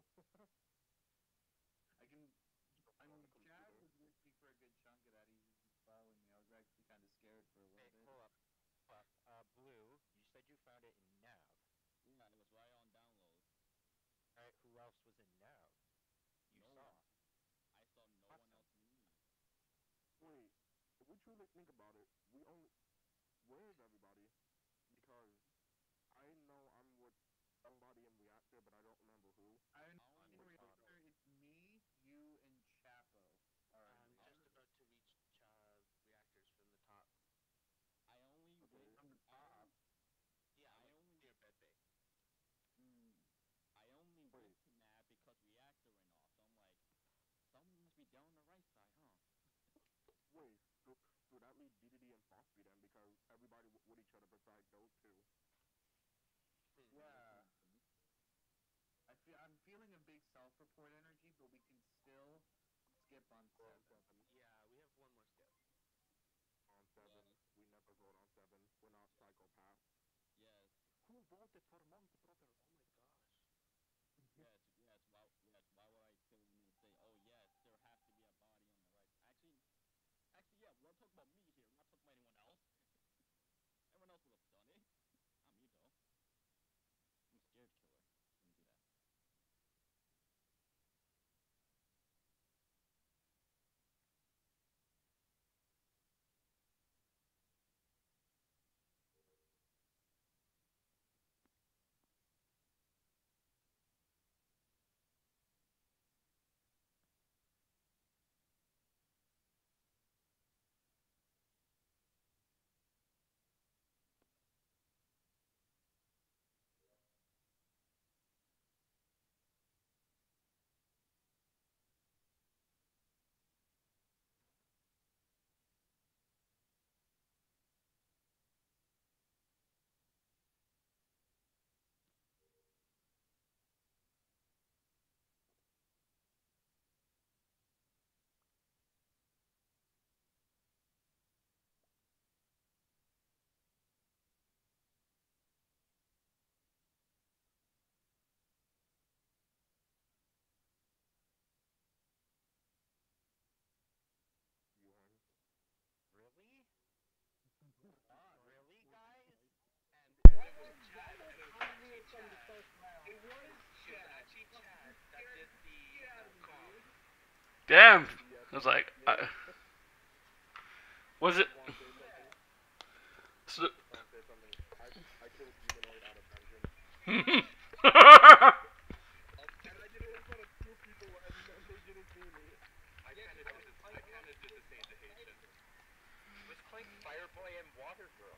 I can. I On mean, the Chad computer. was with me for a good chunk of that. He was following me. I was actually kind of scared for a little Hey, bit. hold up. Hold up. Uh, Blue, you said you found it in Nav. Yeah, it was right on download. Alright, who else was in Nav? You No saw. one. I saw no one Awesome. else in Nav. Wait, if we truly think about it, we only. Where is everybody? Because I know I'm with somebody in Reactor, but I don't remember who. I I'm know in with reactor Otto. it's me, you, and Chapo. Are in I'm reactor. just about to reach uh, reactors from the top. I only Okay, went. from the I top. only, Yeah, I like only- near Bed Bay. mm, I only Wait. went to Nav because reactor went off. So I'm like, someone must be down on the right side, huh? Wait, so, so that leaves D D D and Phosphie then, because everybody w- with each other besides those two. Hmm. Yeah. I feel I'm feeling a big self-report energy, but we can still skip on Or on seven. seven. Yeah, we have one more skip. On seven. We never vote on seven. We're not psychopaths. Yes. Who voted for Monkey Brother? Oh my gosh. Yes. Yes. Why? Yes. Why would I kill him and say, oh yes, there has to be a body on the right? Actually, actually, yeah. We're talking about me here. We're not talking about anyone else. Everyone else would have done it. Not me though. I'm a scared killer. Wouldn't do that. Bjorn. Really? Ah, Really, guys? And it was Chad. And it was actually Chad. it was It was actually Chad that did the uh, call. Damn. Yes. I was like, Yes. I, was it? Want to say something? So, Want to say something? I, I killed Humanoid out of dungeon. And I did it in front of two people and then they didn't see me. I kind of did, I kind of did the same to Haitian. He was playing Fireboy and Water Girl.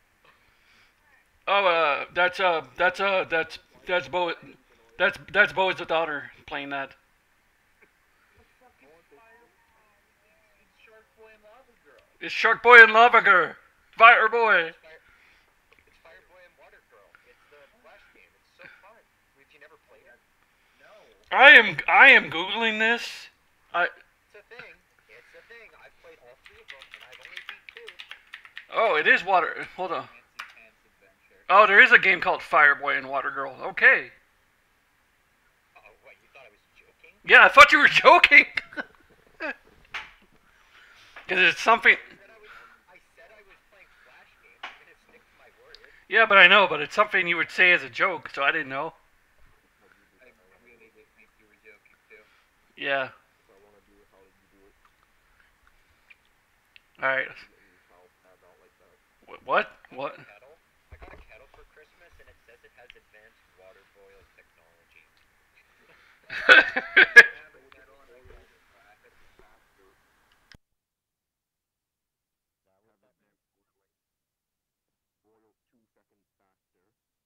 oh, uh, that's uh, that's uh, that's that's Bo. That's that's Bo's daughter playing that. the fucking fire. It's, it's Shark Boy and Lava Girl. It's Shark Boy and Lava Girl. Fire Boy. It's, Fire, it's Fireboy and Water Girl. It's the Flash game. It's so fun. Have you never played it? No. I am I am googling this. I It's a thing. It's a thing. I've played all three of them, and I've only beat two. oh, it is water. Hold on. Fancy Pants Adventure. Oh, there is a game called Fireboy and Water Girl. Okay. Oh, what? You thought I was joking? Yeah, I thought you were joking. Because it's something. I said I was. I said I was playing Flash games. I'm gonna stick to my word. Yeah, but I know, but it's something you would say as a joke, so I didn't know. I really did think you were joking too. Yeah. If I want to do it, how you do it. All right. And how I don't like that. What? I What? got a kettle. I got a kettle for Christmas, and it says it has advanced water boil technology. I have a kettle and I called it black. Faster. Is that what that meant? Boil two seconds faster.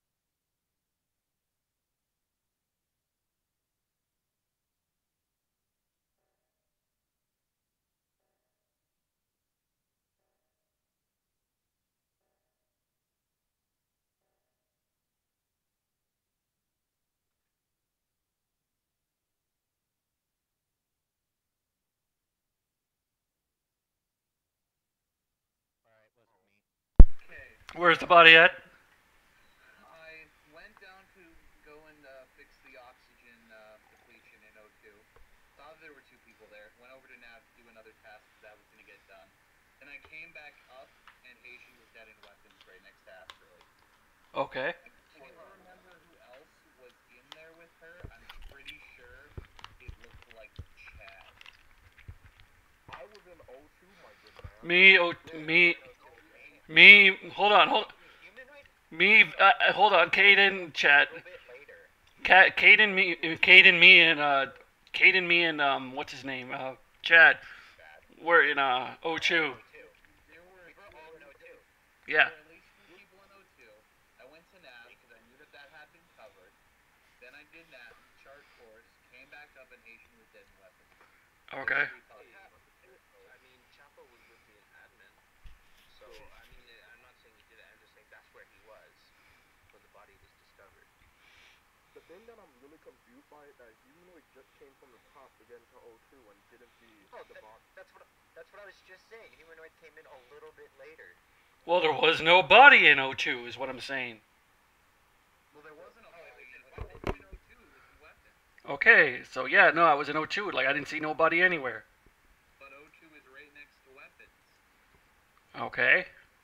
Alright, wasn't me. Okay. Where's the body at? I went down to go and uh, fix the oxygen uh, depletion in O two. Saw that there were two people there. Went over to Nav to do another task that was going to get done. Then I came back up and Haitian was dead in weapons right next to Asteroid. Okay. I can't remember who else was in there with her. I'm pretty sure it looked like Chad. I was in O two, my good man. Me, oh, me, me. Hold on, hold. Humanoid? Me, uh, uh, hold on. Caden, chat. A little bit later. Cat, Caden, me, Caden, me, and uh, Caden, me, and um, what's his name? Uh, Chad. Bad. We're in uh O two. Two. There were, We were all in O two. Yeah. there were at least two people in O two. I went to Nav because I knew that that had been covered. Then I did Nav, chart course, came back up, and Haitian was dead in weapons. Okay. Those three Well, thoughts. yeah, I mean, Chapo was with me in admin. So, I mean, uh, I'm not saying he did it, I'm just saying that's where he was when the body was discovered. The thing that I'm really confused by is that humanoid just came from the top to get into O two and didn't see Oh, the that, box. that's what that's what I was just saying. Humanoid came in a little bit later. Well, there was no body in O two, is what I'm saying. Well, there wasn't a Oh, it was in body. It was in O two. It was in weapons. Okay, so yeah, no, I was in O two. Like I didn't see nobody anywhere. But O two is right next to weapons. Okay.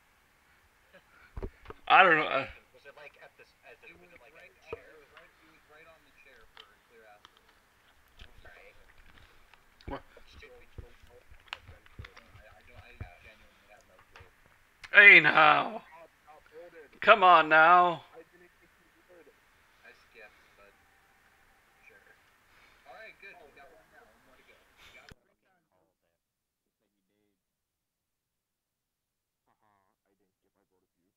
I don't know. Uh, Was it like at this? As It it, was was it like right. at the On, chair? it was right. It was right on the chair for clear asteroid. Right. What? Should we? I, I don't. I genuinely have no clue. hey now, God, I voted. come on now. I didn't think you would. I skipped, but sure. All right, good. We got one now. One more to go. We got three times. Called it. You said you did. Haha, I didn't skip. I voted for you.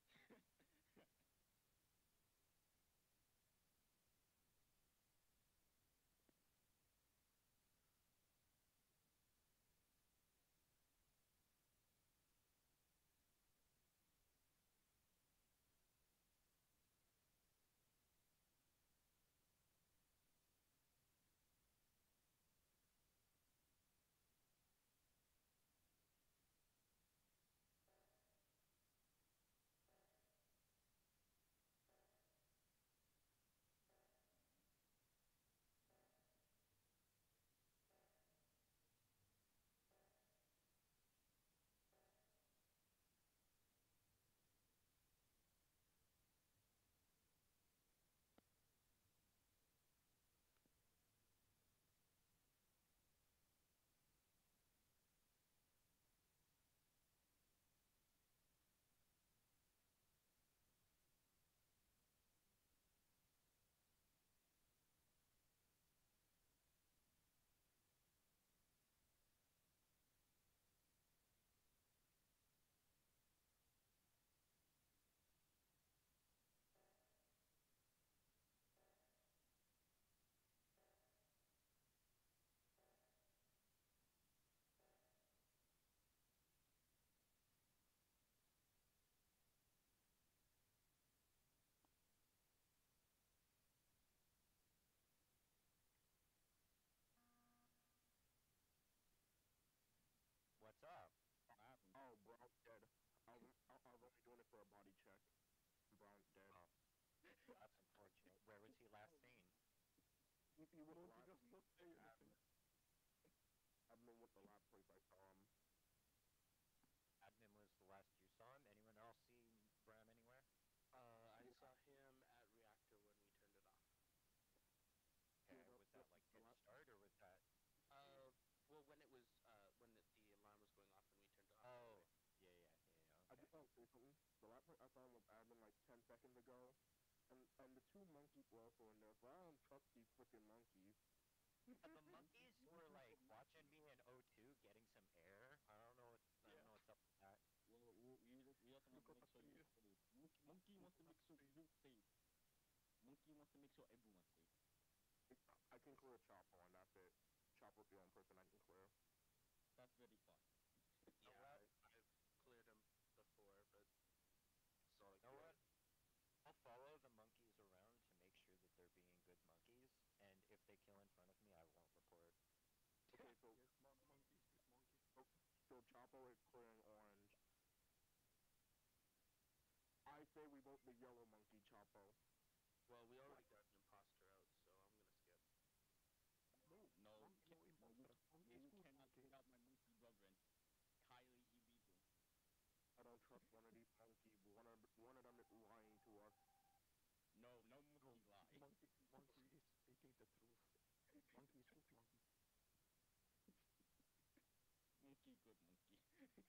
What's up? What happened? Oh, Brown's dead. I was, I, I was only doing it for a body check. Brown's dead. Oh, that's unfortunate. Where was he last seen? If you would just go say Admin. admin with the lab place, I saw him. say something? The last fight I found was admin like ten seconds ago, and and the two monkeys were also in there. So I don't trust these freaking monkeys. And the monkeys were like watching me in O two getting some air. I don't know what I don't Yeah. know what's up with that. Well, we we just we also You want to got make a sure fear. you're safe. Monkey, monkey wants to make sure you're safe. Monkey wants to make sure everyone's safe. I can clear Chopper and that's it. Chopper's the only person I can clear. That's very fun. Yeah, know what? I, I've cleared him before, but it's all You know good. what? I'll follow the monkeys around to make sure that they're being good monkeys, and if they kill in front of me, I won't report. Okay, so Yes, smart monkeys, good monkeys. so, so Chopper is clearing orange. I say we vote the yellow monkey, Chopper. Well, we already got an imposter out, so I'm gonna skip. No, No, monkey, no no, you, imposter. Monkey no, is you good cannot monkey. take out my monkey brethren. Highly illegal. I don't trust one of these monkeys. One of one of them is lying to us. No, no monkey No, lie. monkey, monkey is speaking the truth. Monkey is good monkey. Monkey, good monkey.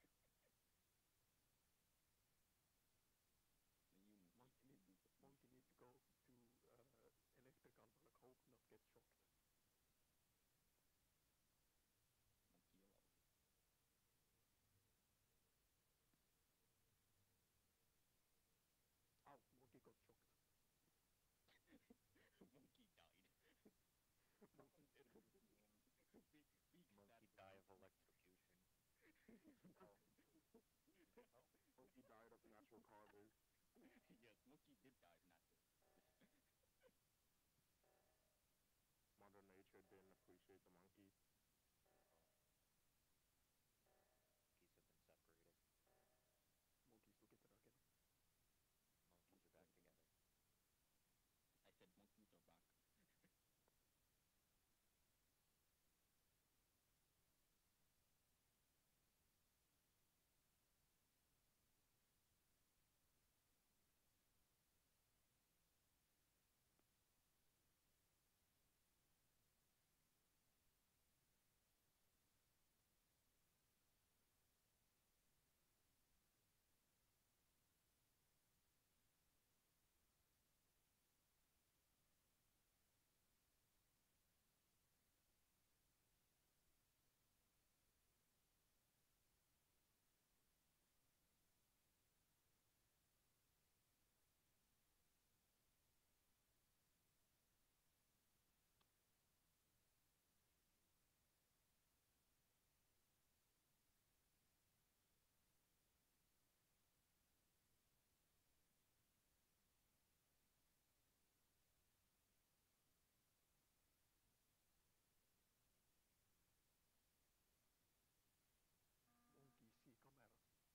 And you Monkey need, monkey need to go to uh, electrical work. Hope not get shocked. monkey alone. Ow, monkey got shocked. Monkey died. Monkey dead. big, big Monkey stab. die of electrocution. Oh. Oh, Monkey died of natural causes. Yes, monkey did die of natural. Mother Nature didn't appreciate the monkey. monkeys have been separated. Monkeys together again. Monkeys are back together. I said monkeys are back. Monkey see camera.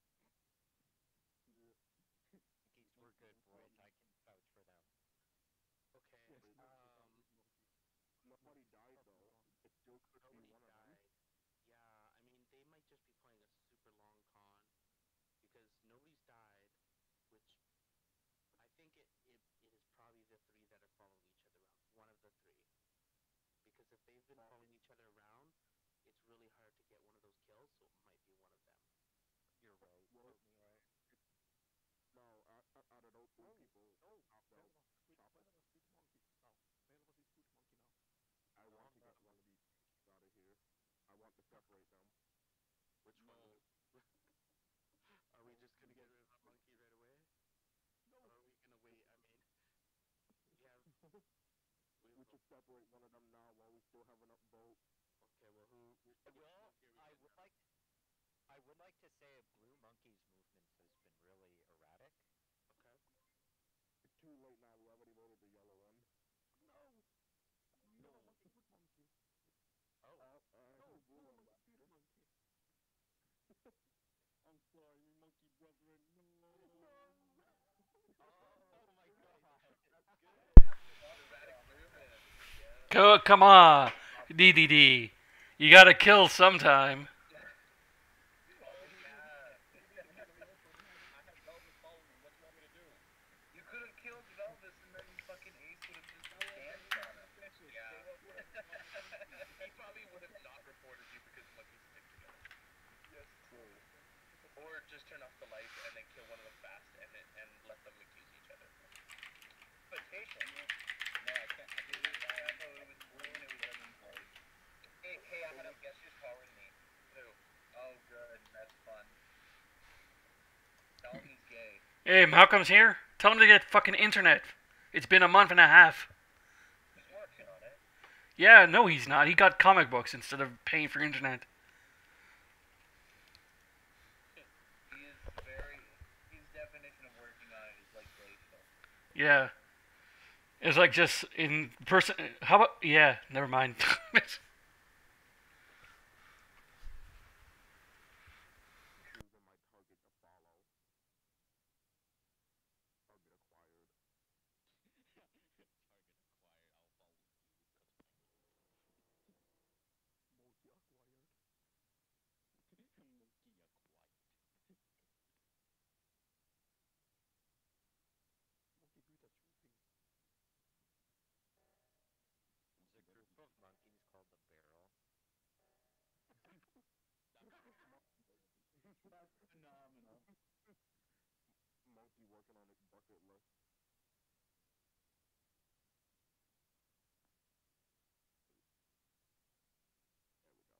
Monkeys were good boys. I can vouch for them. Okay, Yes, monkeys are um, good monkeys. Nobody Monkeys died are though. wrong. It still could be nobody one of them. died. Yeah, I mean, they might just be playing a super long con because nobody's died, which I think it, it, it is probably the three that are following each other around. One of the three. Because if they've been following each other around, it's really hard to get one of those kills, so it might be one of them. You're right. Well, Vote me out. no, out, out of those three Oh, people, oh, out where though, was good, Chopper. where was good monkey now? Where was his good monkey now? I No, want I'm to get not. one of these out of here. I want to separate them. Which No. one? Are we No, just gonna get because- rid of a monkey right away? No. Or are we gonna wait? I mean, we have. We, We should separate one of them now while we still have enough vote. okay, well, who? Which Well, monkey are we I getting would now? like I would like to say Blue Monkey's movements has been really erratic. Okay. It's too late now. We already voted the yellow one. No. No. Yellow monkey, good monkey. Oh, Uh, uh, No, who blew yellow him monkey, back? good monkey. I'm sorry, monkey brethren. No. oh my god. That's good. Erratic movement. Co- come on, D D D. You gotta kill sometime. Oh yeah. I have Velvis following me. What do you want me to do? You could have killed Velvis and then fucking Ace would have just danced on him. Yeah. He probably would have not reported you because monkeys stick together. Yes. Or just turn off the lights and then kill one of them fast and and let them accuse each other. Invitation. No, I can't. I It can't. was Papa, it was blue, and it was Evan's white. Hey, hey, Adam, guess who's taller than me? Who? Oh, good. That's fun. Tell him he's gay. Hey, Malcolm's here. Tell him to get fucking internet. It's been a month and a half. He's working on it. Yeah, no, he's not. He got comic books instead of paying for internet. He is very. His definition of working on it is like glacial. Yeah. It's like just in person. How about. Yeah, never mind. Choosing my target to follow. Target acquired. Target acquired. I'll follow you Multi acquired. because Monkey acquired. Monkey do the choosing. There's a group of monkeys called the Barrel. That's phenomenal. Monkey working on his bucket list. There we go.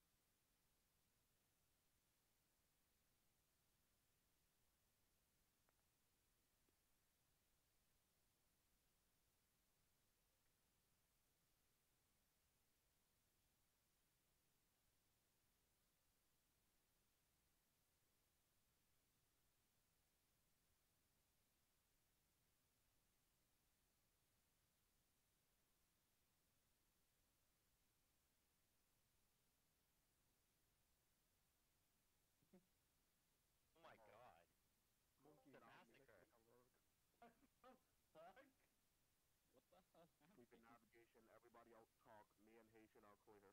Oh my god. Monkey The navigation massacre. alert. What the fuck? What the hell Sleeping happened? navigation. Everybody else talk. Me and Haitian are clear.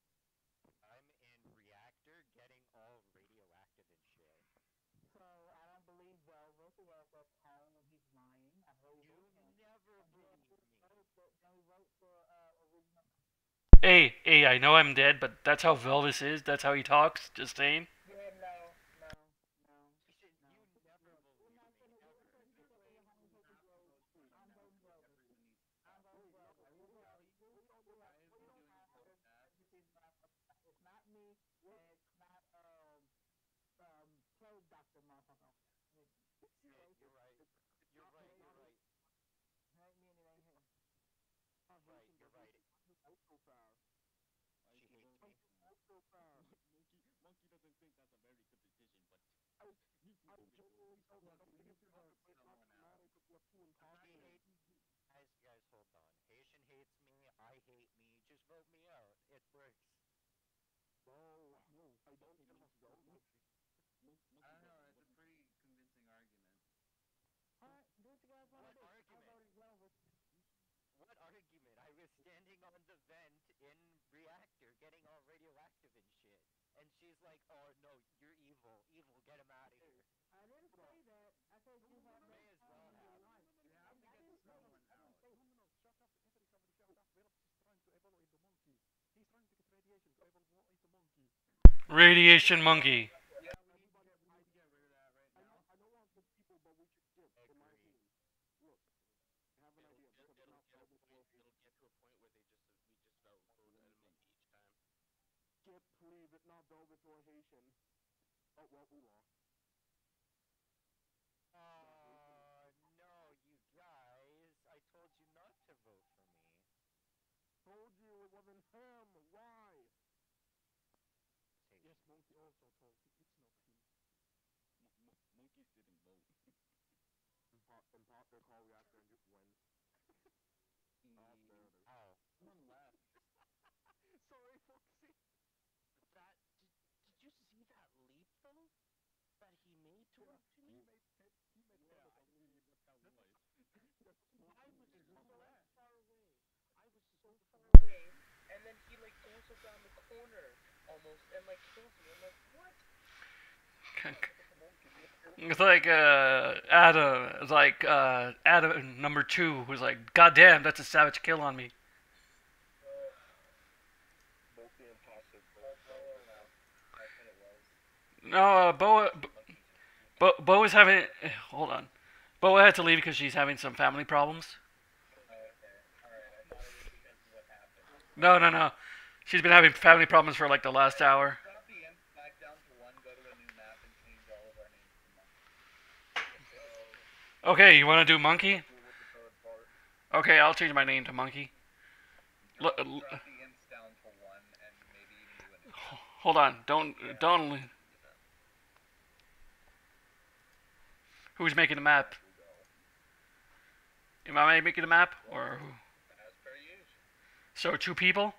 I'm in reactor getting all radioactive and shit. So I don't believe Velvet was at home when he's lying. I heard he You wrote him. never And then believe we me. wrote the, then we wrote the uh, original. Hey, hey, I know I'm dead, but that's how Velvis is. That's how he talks. Just saying. Yeah, no, no, no, Jason, no. you never We're believe not me, gonna. We're ever. gonna The get over your way home you hate have to road. go through I'm enough voting is Velvet. everyone needs to I'm stop. voting Wait, no, Velvet. Are We we don't. really We, wait on we the don't. guys We don't doing have to. podcasts? This is not. It's not me. And it's not um um play doctor motherfucker. It, Shit, you're right. It's You're not right, me, you're not right. it ain't me and it ain't him. not Right, Haitian, you're but right. Haitian. Why you vote so fast? Why is She he hates Why me. voting? you vote so fast? Monkey, Monkey doesn't think that's a very good decision, but I, me too, I though, me too. genuinely don't Look, think we it's need to vote dramatic, but it's not someone out. dramatic if we have two She imposters. hates. Guys, guys, hold on. Haitian hates me. I hate me. Just vote me out. It works. No, No, I don't okay, trust Monkey, Velvet. Mon- I Monkey don't know. vote. It's What? a pretty convincing argument. Alright, do what you guys wanna What do. I argument? voted Velvet. What argument? I was standing on the vent in reactor getting all radioactive and shit. And she's like, oh no, you're evil. Evil, get him out of here. I didn't say that. I said you have May no as time well in your have. life. You have to I get didn't say that. someone I didn't out. say No, no, no. Shut up. Everybody, somebody shut up. Velvet is trying to evaluate the monkey. He's trying to get radiation to evaluate the monkey. Radiation monkey. Yeah, we need to Everybody, get we I, need to get rid of that right I know, now. I know I'm good people, but we should skip, in my Agree. opinion. Look, I have an It'll idea it'll, because it'll now get a Velvet point. or It'll Haitian. get to a point where they just we just vote vote at a monkey each time. Skip, please. It's not Velvet or Haitian. Oh well, we lost. Uh, no, you guys. I told you not to vote for me. Told you it wasn't him. Why? It's Yes, Haitian. Monkey also told you it's not him. Mo- Mo- Monkeys didn't vote. Impo- imposter call reactor and just win. Oh, there it is. Ow. Someone left. Sorry, Foxy. That did, did you see that leap though? That he made towards He me? made he, he made Yeah, fun of I us. see what that was. That's I Monkey. was Who's so left? far away. I was so far away, and then he like goes around the corner almost and like kills me. I'm like, what? It's like uh, Adam. It's like uh, Adam number two was like, God damn, that's a savage kill on me. Both the imposter, both Oh, Boa left. That's what it was. No, uh, Boa. monkey Bo Bo is having. Hold on. Bo had to leave because she's having some family problems. Okay. Alright, I thought it was because of what happened. No, no, no. She's been having family problems for like the last hour. Drop the imp back down to one, go to a new map, and change all of our names to monkey. Okay, you want to do monkey? Do with the third part. Okay, I'll change my name to monkey. Drop, L- l- drop the imps down to one, and maybe even do a new map. hold on. Don't don't. Who's making the map? Am I making the map or who? As per usual. So two people?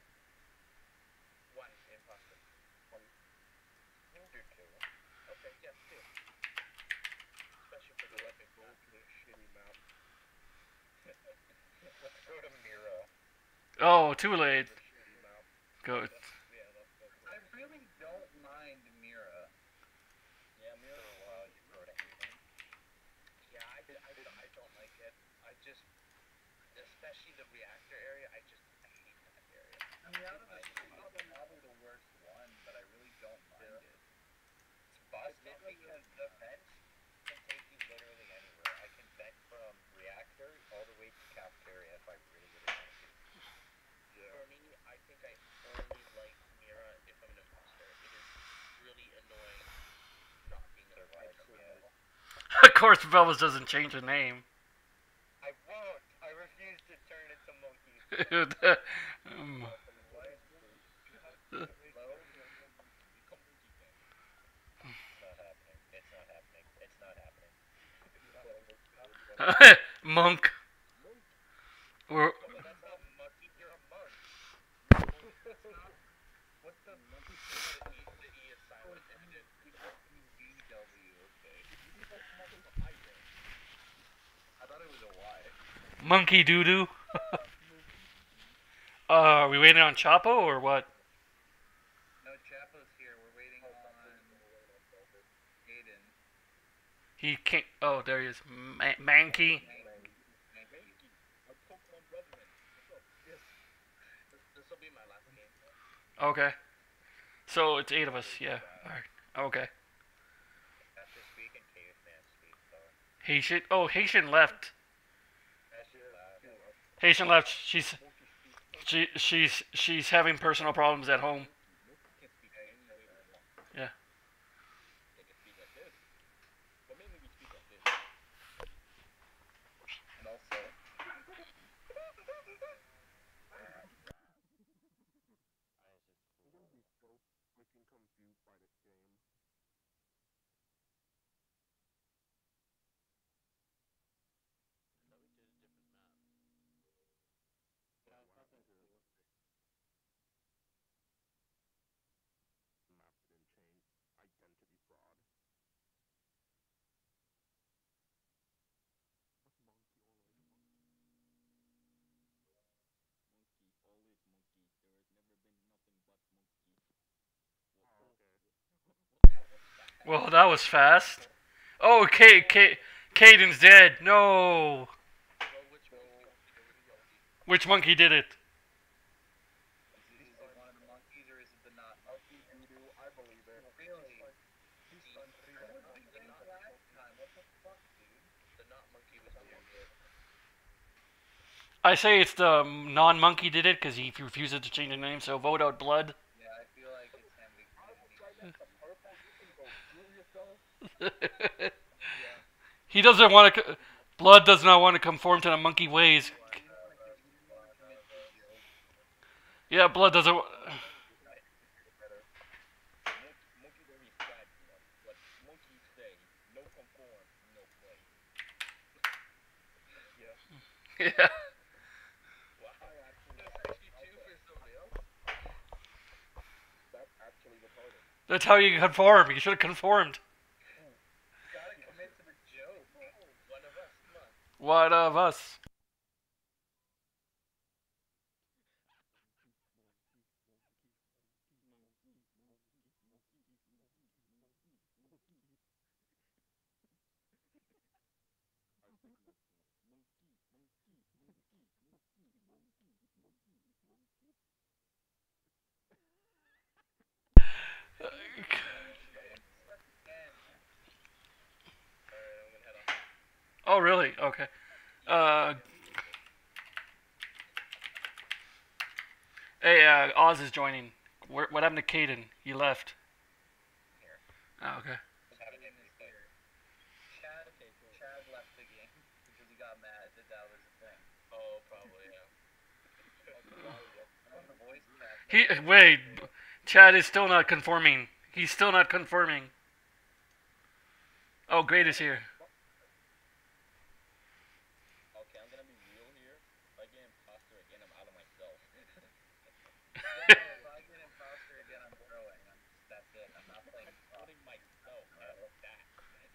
One imposter. One. You do two. Okay, yes, two. Especially for the weapon. Go to the shitty map. Let's go to Mira. Oh, too late. The shitty map. Go. Yeah, let's go. I really don't mind Mira. Yeah, Mira. For a while, you wrote it. Yeah, I, I, I don't like it. I just, especially the reactor area, I just I hate that area. I mean, out of the three, it's probably the worst one, but I really don't mind it. It's busted because the vent can take you literally anywhere. I can vent from reactor all the way to cafeteria if I really, really want to. Yeah. For me, I think I only like Mira if I'm an imposter. It is really annoying not being a survivor. Yeah. Of course, Velvet doesn't change the name. I won't. I refuse to turn into monkey. um, It's not happening. It's not happening. It's not happening. monk. Or Oh, that's not monkey. You're a monk. What's the monkey? The E, the E is silent and it is. E W, okay. I thought it was a Y. monkey doo doo. uh, are we waiting on Chapo or what? No, Chapo's here. We're waiting on Aiden. He can't. Oh, there he is. Ma- Mankey. Our Pokemon brethren. What's up? Yes. This will be my last game. Okay. So it's eight of us. Yeah. All right. Okay. After speak and caveman speak, though. Haitian. Oh, Haitian left. That shit loud. Haitian left. She's she she's she's having personal problems at home. Monkey can speak any way we want. Yeah. They can speak like this. But mainly we speak like this. And also, I'm gonna be so freaking confused by this game. I thought we did a different map. What happened here? Map didn't change. Identity fraud. What's monkey always monkey? Monkey, always monkey. There has never been nothing but monkey. What, Oh, okay. Well, that was fast. Oh, Kate, Kate, Caden's dead. No. Well, which monkey? Which monkey did it? is it, is it one of the monkeys or is it the not monkey? Doo-doo, I believe it. Really? He's The- untreated. I was thinking last time. What the fuck, dude? The not monkey was doing it. I say it's the non-monkey did it because he refuses to change the name. So vote out blood. Yeah, I feel like it's him because Right next to purple, you can go screw yourself. He doesn't want to. Blood does not want to conform to the monkey ways. Yeah, blood doesn't. Monkey, monkey very sad, you know. What monkey say? No conform, no play. Yeah. I actually, That's actually two for somebody else. that's actually retarded. That's how you conform. You should have conformed. gotta commit to the joke. One of us, come on. One of us. Oh, really? Okay. Uh, hey, uh, Oz is joining. Where, what happened to Caden? He left. Here. Oh, okay. Just have it in replay. Chad, Okay, cool. Chad left the game because he got mad that that was a thing. Oh, probably, yeah. Okay, why is it? On the voice chat. He wait. Chad is still not conforming. He's still not conforming. Oh, Great is here. Okay, I'm gonna be real here. If I get imposter again, I'm out of myself. Yeah, if I get imposter again, I'm throwing. I'm just, that's it. I'm not playing. I'm putting myself at that.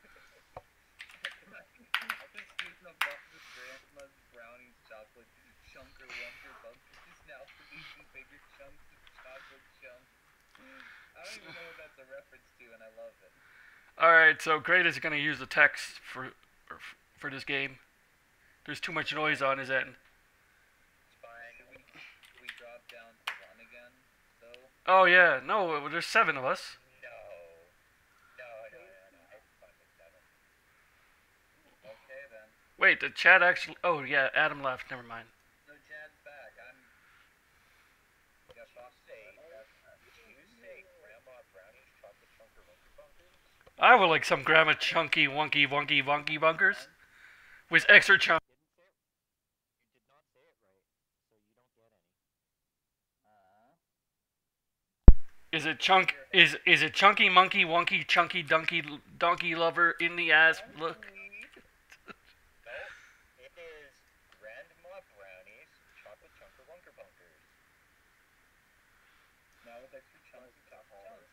I'll just eat a box of grandma's brownies, chocolate chunker, wonker bunkers now to eat bigger chunks of chocolate chunks. I don't even know what that's a reference to, and I love it. All right, so Great is gonna use the text for for this game. There's too much noise on his end. It's fine. Should we, should we drop down to one again? So. Oh yeah, no, there's seven of us. No. No, no, no, no. It's fun with seven. Okay then. Wait, the chat actually? Oh yeah, Adam left. Never mind. No, Chad's back. I'm. Yeah, Fox say. Did you say Grandma Brownie's chocolate chunker wonker bunkers? I would like some grandma chunky wonky wonky wonky bunkers with extra chunk. Didn't say it. You did not say it right, so you don't get any. Is it chunk? Is is it chunky monkey wonky chunky donkey donkey lover in the ass? Look. No, it is Grandma Brownie's chocolate chunker wonker bunkers. Now with extra chunks of chocolate.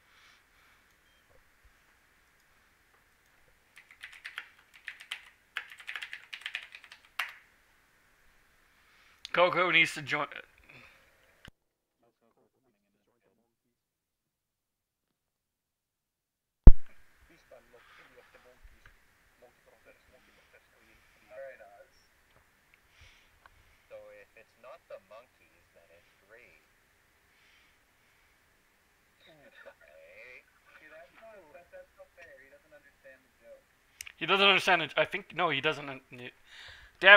Coco needs to join. Alright, Oz. So if it's not the monkeys, then it's great. Hey, See, that's not, that, that's not fair. He doesn't understand the joke. He doesn't understand it. I think no, he doesn't. Damn.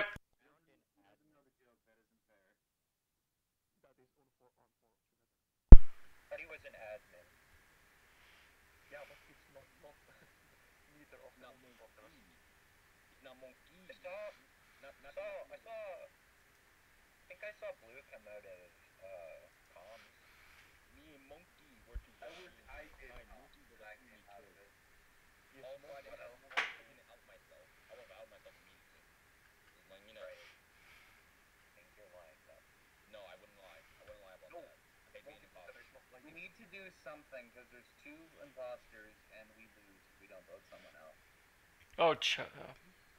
but he was an admin. Yeah, but it's not, not neither of Not them. monkey. It's not monkey. I saw, Not, not saw, I saw, I think I saw Blue come out of uh, comms. Me and monkey were together. I was, I did My not. monkey was I doing came me out of too. it. Also, I didn't, Well, I didn't out myself. I would have out myself immediately. Like, you know, Right. I think you're lying though. no, I wouldn't lie. I wouldn't lie about No. that. I hate being imposter. we need to do something because there's two imposters and we lose if we don't vote someone out. Oh, ch- uh,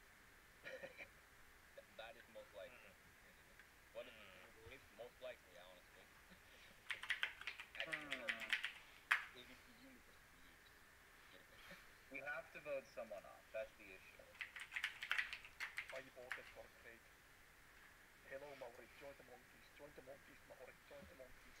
Th- that is most likely. What is Hmm. it's most likely, honestly. Hmm. A B C universe believes. We have to vote someone off. That's the issue. I voted for great. Hello, Mauri, join the monkeys, join the monkeys, Mauri, join the monkeys.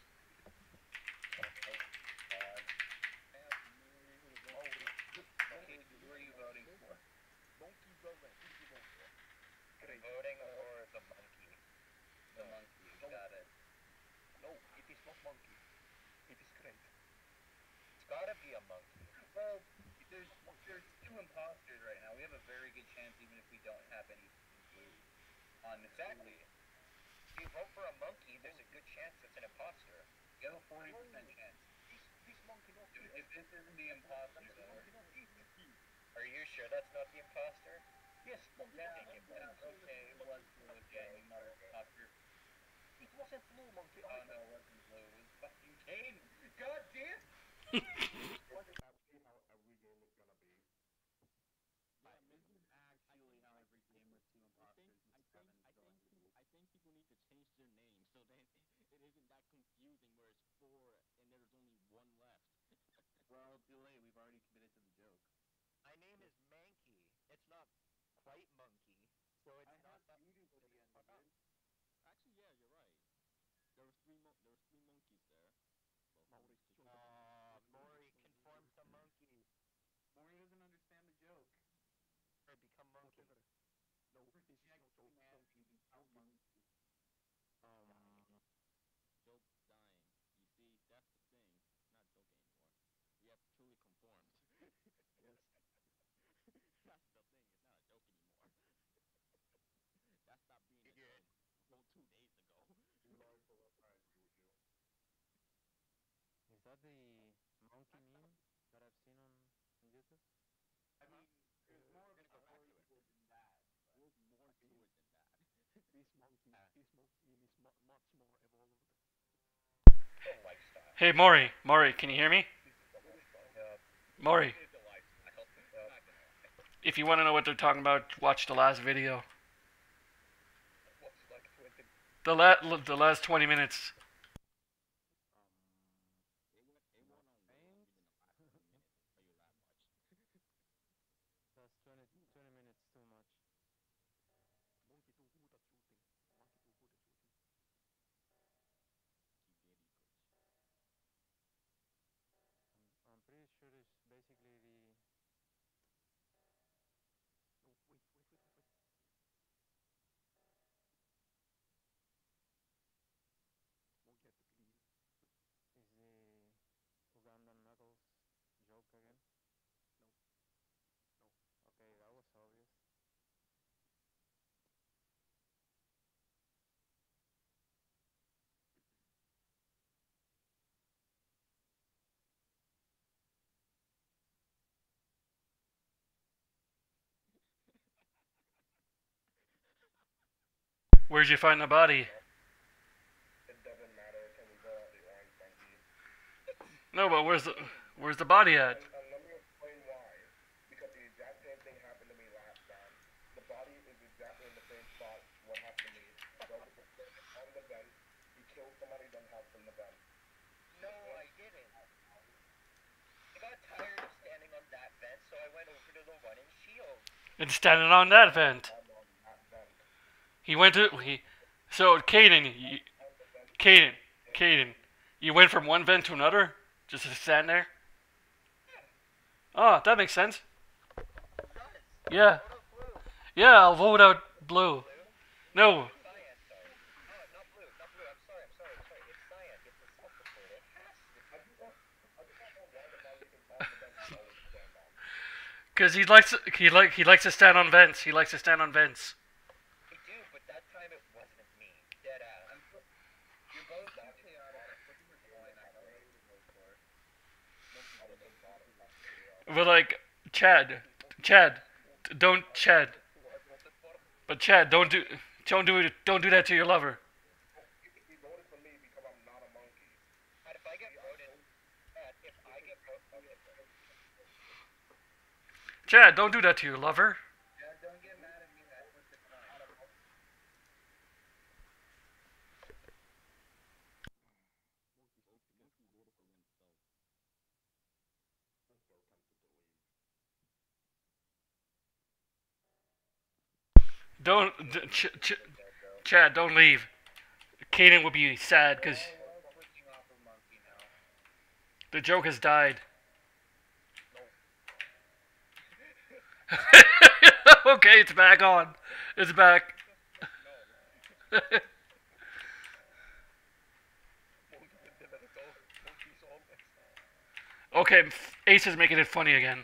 Uh, Mauri, okay, who are you voting for? monkey brother, who do you vote for? Great. Voting for the monkey. The monkey. Got it. No, it is not monkey. It is great. It's gotta be a monkey. Well, there's there's two imposters right now. We have a very good chance, even if we don't have any blue on Exactly. If you vote for a monkey, there's a good chance it's an imposter. You have a forty percent chance. This, this monkey not Dude, if this isn't the imposter, This then we're monkey not eat. Are you sure that's not the imposter? Yes, monkey yeah, not eat. yeah, okay, it was blue again, you motherfucker. It wasn't blue monkey. Oh I no, it wasn't blue. It was fucking Kane. God damn. What is that? See how every game is gonna be. Yeah, this is actually how every game with two imposters and seven is going to be. I think people need to change their name so that it isn't that confusing where it's four and there's only one left. Well, too late. We've already committed to the joke. My name is Mankey. It's not quite monkey, so it's I not had that. beauty at the end, Fuck dude. up. Actually, yeah, you're right. There was three mo- there was three monkeys there. Well, Mauri, just join the Aw, Maury conform to monkey. Maury doesn't understand the joke. Or become monkey. whatever. Is that the monkey meme that I've seen on, on YouTube? I mean, there's more of a story to it than that. This monkey, this monkey meme is mu- much more evolved. The lifestyle. Hey, Maury, Maury, can you hear me? Yep. Maury, It's a lifestyle. Not gonna lie. if you want to know what they're talking about, watch the last video. What's like with the The la- the last twenty minutes. That's twenty, twenty minutes too much. Monkey too good at shooting. Monkey too good at shooting. I'm, I'm pretty sure it's basically the. No, wait, wait, wait, wait, wait. Monkey has to clean. Is the Ugandan Knuckles joke again? No, no. Okay, that was obvious. Where'd you find the body? It doesn't matter. Can we go out the orange monkey? No, but where's the where's the body at? And, and let me explain why. Because the exact same thing happened to me last time. The body is exactly in the same spot. What happened to me? Broke the circuit on the vent. He killed somebody, then hopped from the vent. No, I didn't. I got tired of standing on that vent, so I went over to the one in Shield. It's standing on that vent. I'm on that vent. He went to he. So, Caden, you, Caden, Caden, you went from one vent to another just to stand there. Oh, that makes sense. It does. Yeah, Vote out blue. yeah, I'll vote out blue. Blue? No, Cyan, sorry. Oh, not blue, not blue. I'm sorry, I'm sorry, I'm sorry. It's cyan. It's a self-report. It has to I be. just don't, I just don't know why the body is on the vent and always stand on. because he likes he like he likes to stand on vents. He likes to stand on vents. I do, but that time it wasn't me. Dead ass. You're both that chaotic. What's your point? I don't know who to vote for. But like Chad, Chad, don't Chad. But Chad, don't do don't do it. Don't do that to your lover. He voted for me because I'm not a monkey. And if I get voted, and if I get voted, okay. Chad, don't do that to your lover. Yeah, don't get mad at me. That's what's the crime. Don't d- ch- ch- Chad, don't leave. Caden will be sad because I'm switching off of monkey now. the joke has died. Okay, it's back on. It's back. Okay, Ace is making it funny again.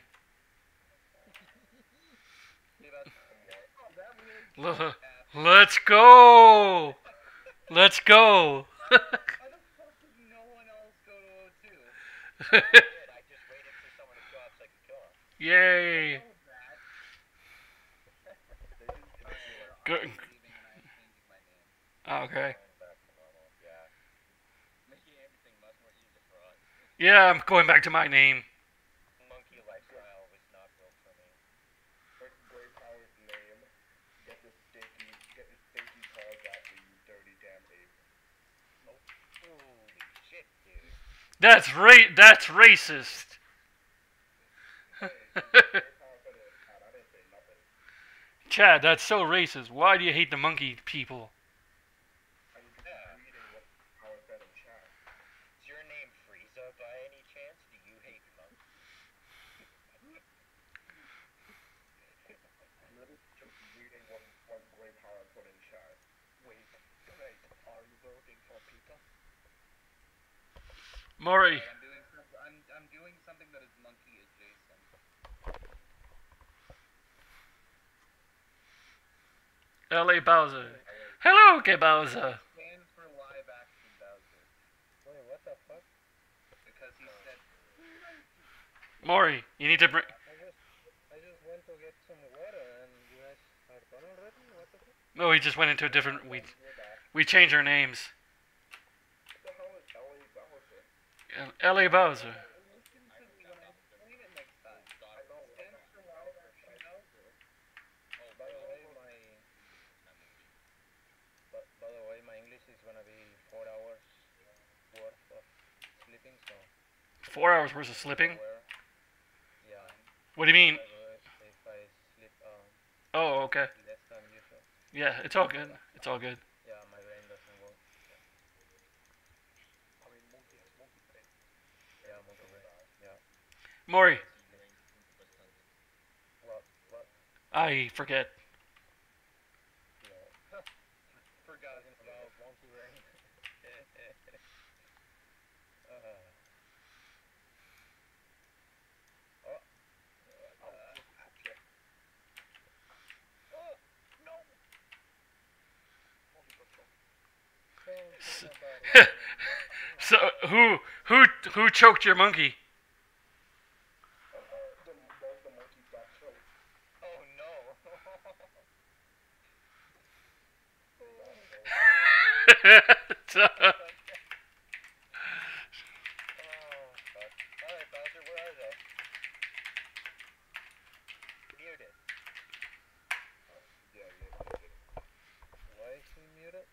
L- Let's go. Let's go. Why the fuck did no one else go to O two? I did. I just waited for someone to show up so I could kill him. Yay. Go- Leaving and I'm changing my name. Okay. Going back to normal. Yeah. Making everything much more easier for us. Yeah, I'm going back to my name. Monkey lifestyle was not built for me. First Gray Power's name. Get this stinky, get this stinky calls after you dirty damn ape. Holy shit, dude. That's ra- That's racist. Hey, Gray Power said it was bad. I didn't say nothing. Chad, that's so racist. Why do you hate the monkey people? I'm just Yeah. reading what Power said in chat. Is your name Frieza by any chance? Do you hate monkeys? I'm literally just reading what, what Maury. I'm doing some, I'm I'm doing something that is monkey adjacent. L A Bowser. Hello, K Bowser. Stands for live action Bowser. Wait, what the fuck? Because he said Maury, you need to bring. I just, I just went to get some water and you guys are done already? What the fuck? No, we just went into a different. We We're back. we changed our names. What the hell is L A Bowser? L A Bowser. listen to me when I explain it next time. I know. Stands for live action Bowser. Oh, by the way, my but by the way, my English is gonna be four hours worth of sleeping, so Four hours worth of sleeping. where, yeah. What do you mean? By the way, if I sleep um Oh, okay. less than usual, Yeah, it's all good. It's all good. yeah, my brain doesn't work. I mean, monkey has monkey brain. Yeah, monkey brain. Yeah. Maury, What? What? I forget. No. Forgot Talking about monkey brain. uh, oh. Uh, oh no! Monkey got choked. Something about So who who who choked your monkey? The, the, the monkey got choked. Oh no! So- Oh, fuck. Alright, Bowser, where are they? Muted. Yeah, yeah, yeah, yeah. Why is he muted?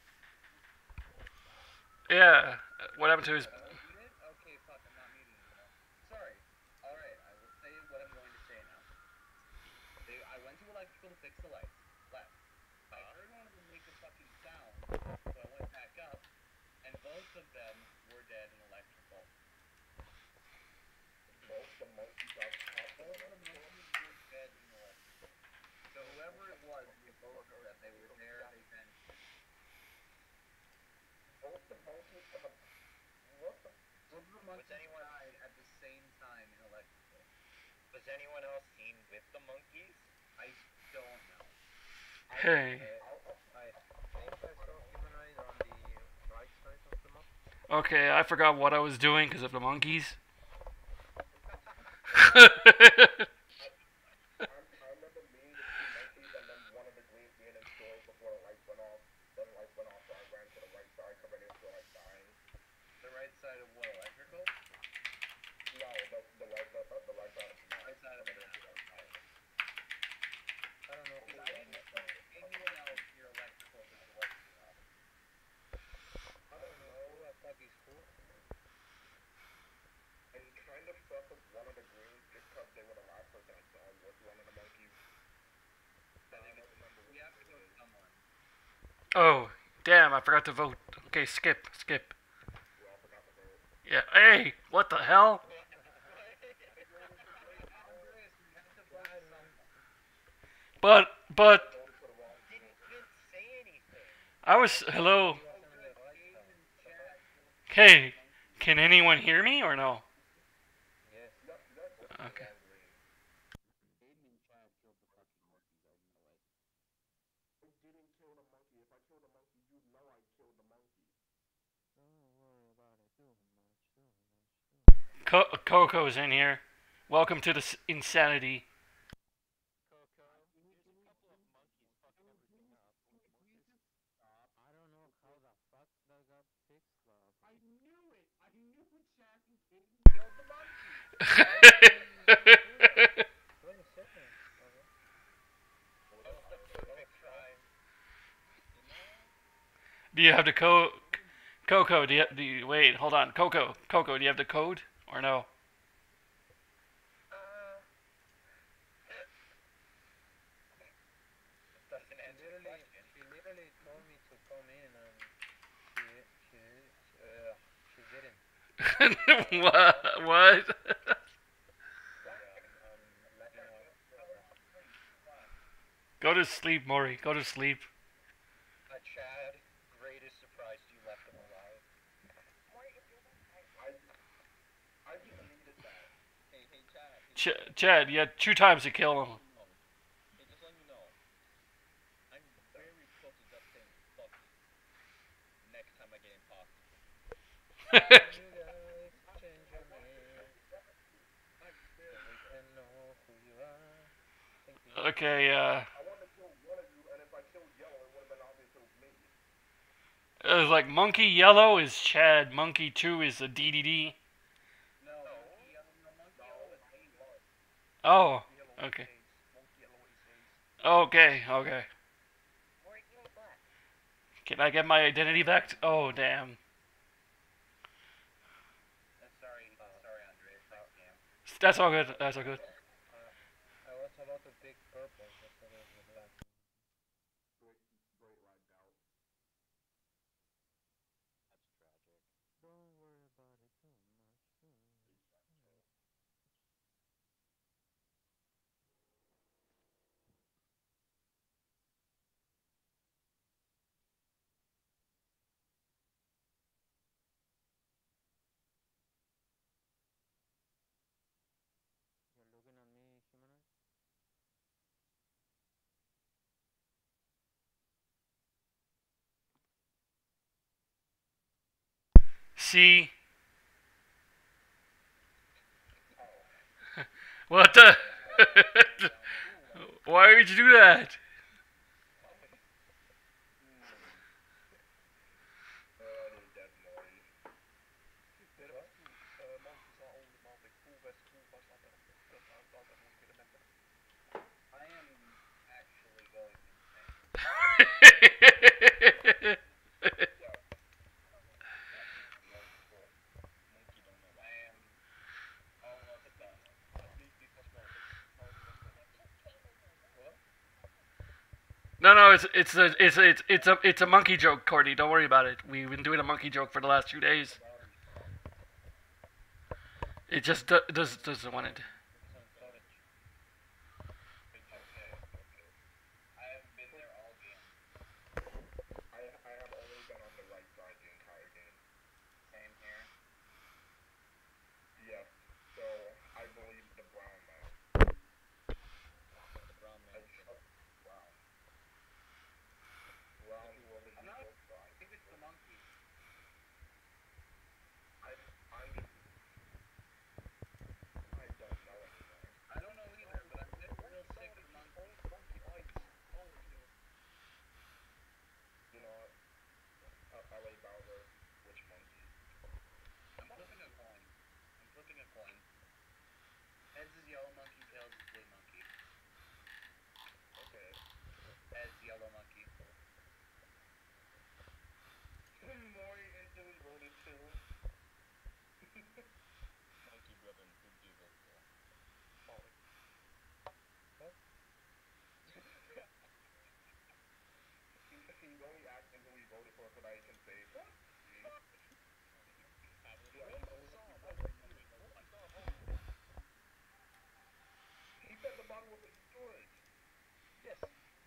yeah. What happened to his? I'm muted? Okay, fuck, I'm not muted anymore. Sorry. Alright, I will say what I'm going to say now. They, I went to electrical to fix the lights. Left. I heard one of them make a fucking sound, so I went back up, and both of them were dead in electrical. Both the monkey got caught. Both of the monkeys were dead in electrical. So whoever it was, it was both of them. They were there, they vanished. Both the monkeys got. What the? Both of the monkeys anyone- died at the same time in electrical. Was anyone else seen with the monkeys? I don't know. Hey. I think I saw humanoid on the right side of the map. Okay, I forgot what I was doing because of the monkeys. I, I remember meeting the two monkeys and then one of the greens being in stores before the lights went off. Then the lights went off, so I ran to the right side because I didn't feel like dying. The right side of what, electrical? No, the, the right side, uh, the right side of the map. Right side of the map. I don't know who Because I didn't know anyone else near electrical because the lights were off. I don't know who the fuck is who. And kind of sucked with one of the greens just because they were the last person I saw was one of the monkeys. I think it's, we have to go to someone. Oh, damn! I forgot to vote. Okay, skip, skip. We all forgot to vote. Yeah. Hey, what the hell? Andreas, we have to vote someone. But but Voted for the wrong Didn't even say anything. I was hello. He was on the right Game side. in chat. Hey, can anyone hear me or no? Yes. Yep, yep. Okay. Admin Chad killed the fucking monkeys, I know it. I didn't kill the monkey. If I killed the monkey, you know I killed the monkey. Don't worry about it too much, too much, too much. Co- Coco's in here. Welcome to the s- insanity. Coco, there's a couple of monkeys fucking everything up. Stop. I don't know how the fuck that got fixed, love. I knew it. I knew Chad and Kaden killed the monkey. twenty seconds. Okay. Crime. Do you have the code? Coco, do you, do you wait? Hold on, Coco. Coco, do you have the code or no? Uh, doesn't answer the question. She literally told me to come in and she she uh, she didn't. what? What? Yeah, um, let me know. Go to sleep, Maury. Go to sleep. Uh, Chad, greatest surprise you left him alive. I Ch- Chad, you had two times to kill him. No. Hey, just letting you know. I'm very close to just saying fuck you. Next time I get imposter. You guys change your name. So we can know who you are. Thank you. Okay, uh, I wanted to kill one of you, and if I killed yellow, it would have been obvious it was me. it was like Monkey Yellow is Chad, Monkey Two is a D D D. No, monkey yellow, no, monkey yellow is Haze. Oh, Yellow okay, is haze. Monkey yellow is haze. okay, okay. Or you ain't black. Can I get my identity back? Oh, damn. Uh, sorry, sorry, Andre. Thanks, Cam. That's all good. That's all good. Uh, I was about to pick purple just so there's a black. Great, great lagged out. That's tragic. Don't worry about it too much. You're looking at me, humanoid? See? What the? Why would you do that? Uh, I need dead noise. There are two uh, monkeys are only mounted. Kuves, kuvas, other other monkey, remember? I am actually going insane. Monkey don't know I am almost done. Be- because well, it's how it was done. What? No, no, it's it's a it's a, it's it's a it's a monkey joke, Cordy. Don't worry about it. We've been doing a monkey joke for the last two days. It just do, does doesn't want it. It's on footage. Okay, okay. I haven't been there all game. I I have only been on the right side the entire game. Same here. Yes. So I believe the brown man. The brown I man. trust brown. Brown will be I'm not- both I sides. think it's the monkey. I I'm I don't know anymore. I don't know either, but I'm getting real sick of monkey. Monkey eyes. Only you. You know what? Uh, L A Bowser, which monkey? I'm flipping a coin. I'm flipping a coin. Heads is yellow monkey, tails is blue monkey. Okay. Heads, yellow monkey. Mori instantly voted too. Monkey brother, and who do you vote for? Molly. He, he's only asking who he voted for so that he can say fuck me. Yeah, he knows he voted. He said the bottle was destroyed. Yes.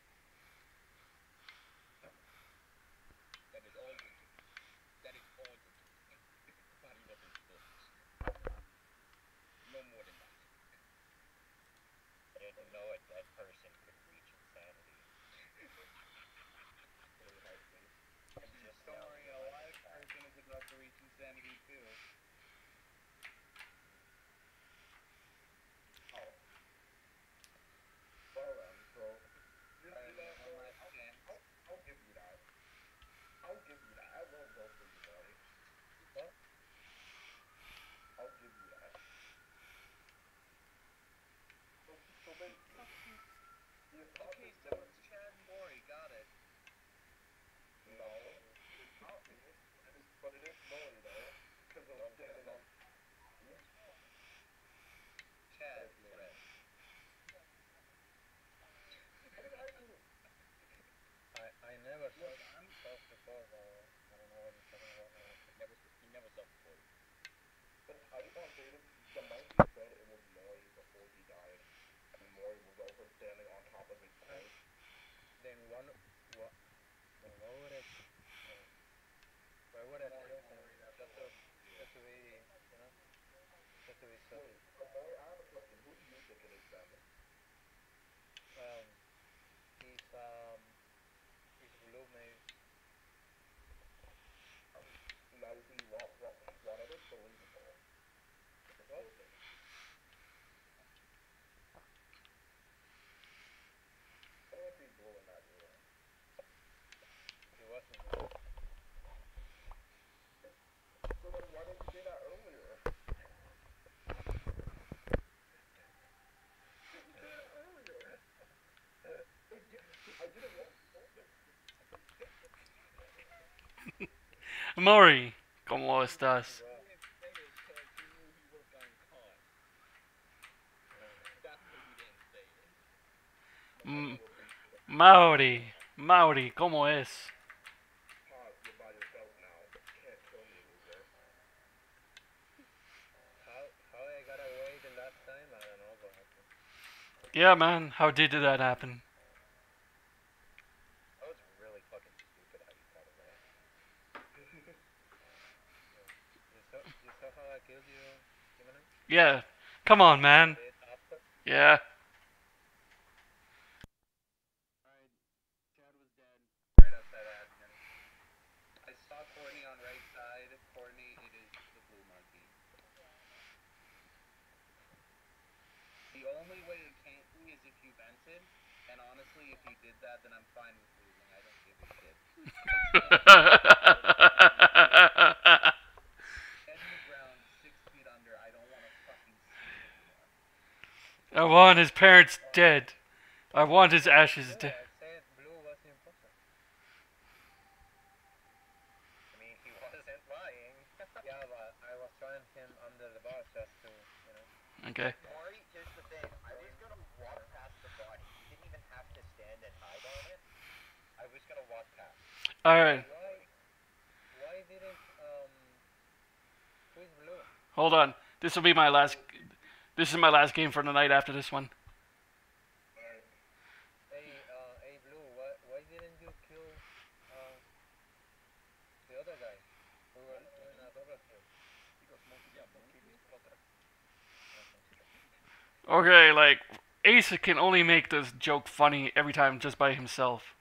That is all good to me. That is all good to me. The body wasn't destroyed. No more than that. I didn't know a dead person could reach insanity. And just Don't now worry, a realized live that. person is about to reach insanity too. Oh. Well then, so you, Alright, you know, one so last I'll, chance. I'll, I'll give you that. I'll give you that. I will go for you, Mori. What? I'll give you that. So, so then, you thought Okay, this so was- it's Chad and Mori, got it. No, it's not. It is, it is, but it is Mori though, because it was standing on. Chad, red. What did I do? I I never Look, saw I'm self before, so I don't know what you're talking about now. He never, he never self-reported. But I just want to say this. The monkey said it was Mori before he died, and Mori was also standing on top of his corpse. Then one what? Then why would I? Uh, why would I kill him just to just to be you know just to be so? Wait, so Mori, I have a question. Who do you So then why didn't you say that earlier? Didn't say that earlier. It did, I didn't want Mori, ¿cómo estás? He didn't say it because he knew he was getting caught. That's why he didn't say it. M Maori, Maori, ¿cómo es? pause, you're by yourself now. Can't kill me, loser. How how I got away the last time? I don't know what happened. Yeah, man, how did that happen? That was really fucking stupid how you got away. You saw you saw how I killed you, Jiminy? Yeah, come on, man. Did after? Yeah. Alright, Chad was dead. Right outside admin. I saw Courtney on right side. Courtney, it is the blue monkey. The only way it can't be is if you vented. And honestly, if you did that, then I'm fine with losing. I don't give a shit. Head to the ground, six feet under. I don't want to fucking see it anymore. I want his parents dead. I want his ashes Blue, dead. I said Blue was the imposter. I mean, he wasn't lying. Yeah, but I was throwing him under the bus just to, you know. Okay. Maury, here's the thing. I was gonna walk past the body. You didn't even have to stand and hide on it. I was gonna walk past. Alright, Why? Why didn't um? Who's Blue? hold on. This will be my last. This is my last game for the night after this one. Hey, uh, hey Blue. Why why didn't you kill uh the other guy? We were doing a double kill. Because Monkey yeah, Monkey is closer. Okay, like, Ace can only make this joke funny every time just by himself.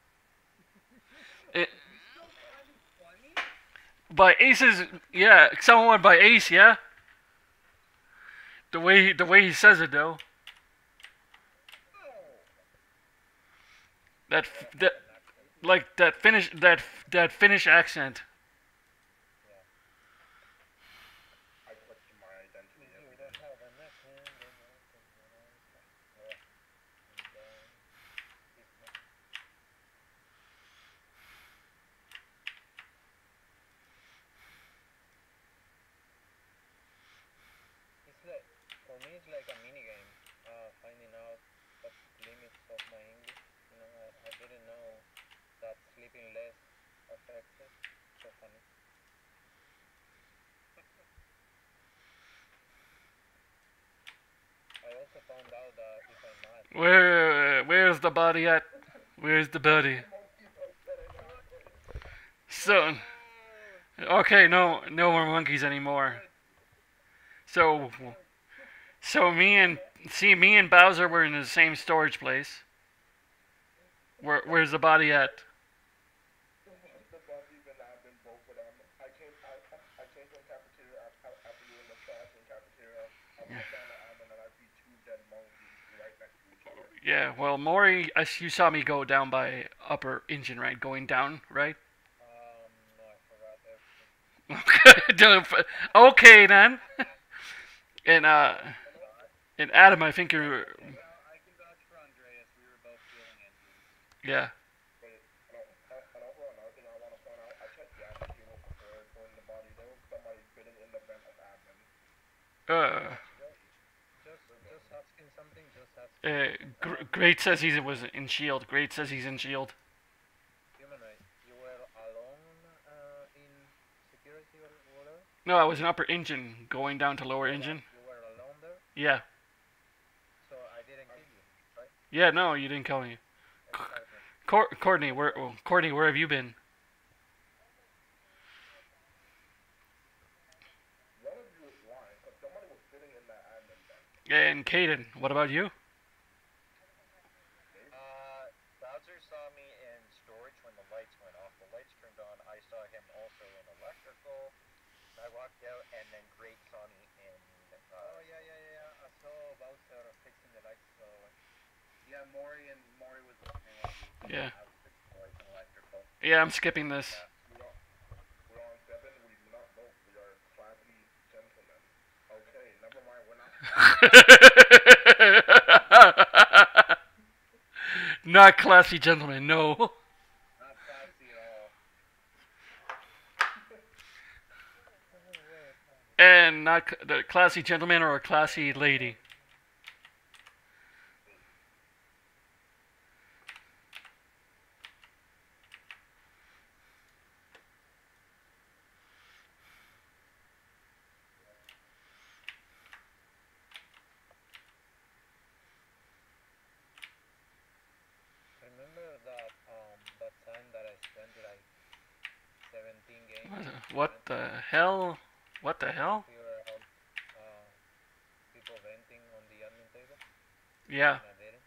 It, Funny? by Ace's, yeah, someone by Ace, yeah. The way the way he says it though. That that like that Finnish that that Finnish accent. I question my identity You every don't day. have a neck, man. Then I can get on. Yeah. And then he's not. It's like, for me, it's like a mini game. Uh, finding out what's the limits of my English. You know, I, I didn't know that sleeping less affects it. So funny. I also found out that if I'm mad, Where where's the body at? Where's the body? So okay, no no more monkeys anymore. So so me and see me and Bowser were in the same storage place. Where where's the body at? The body even admin, both of them. I came, I, I came from cafeteria after, after doing the trash in cafeteria. I walked down the admin and I see two dead monkeys right next to each other. Yeah, well Maury, I, you saw me go down by upper engine, right? Going down, right? um, no, I forgot everything. Okay then. And uh, and Adam, I think you're I can vouch for Andreas. We were both feeling injuries. yeah. Wait, and, al- and also another thing I want to point out, I checked the admin table before putting the body. There was somebody sitting in the vent of admin. Uh, Just, just asking something. Just asking. uh Gr- Great says he was in Shield. Great says he's in Shield. Humanoid, you were alone uh, in security or whatever? No, I was in upper engine going down to lower engine. You were alone there? Yeah. So I didn't kill you, right? Yeah, no, you didn't kill me. Exactly. Cor- Courtney, where oh, Courtney, where have you been? One of you was lying, because somebody was sitting in that admin vent. And Caden, what about you? Uh, Bowser saw me in storage when the lights went off. The lights turned on. I saw him also in electrical. I walked out, and then Great saw me in. Uh, Oh, yeah, yeah, yeah, yeah. I saw Bowser fixing the lights, so. Yeah, Maury and Maury was listening while you Yeah. I was fixing the lights and electrical. Yeah, I'm skipping this. We are, we're on seven. We do not vote. We are classy gentlemen. Okay, never mind. We're not. Not classy gentlemen, no. Not classy at all. And not c- the classy gentleman or a classy lady. Remember that um that time that I spent like seventeen games? What the hell? What the hell? We were all uh, people venting on the admin table. Yeah. And I didn't.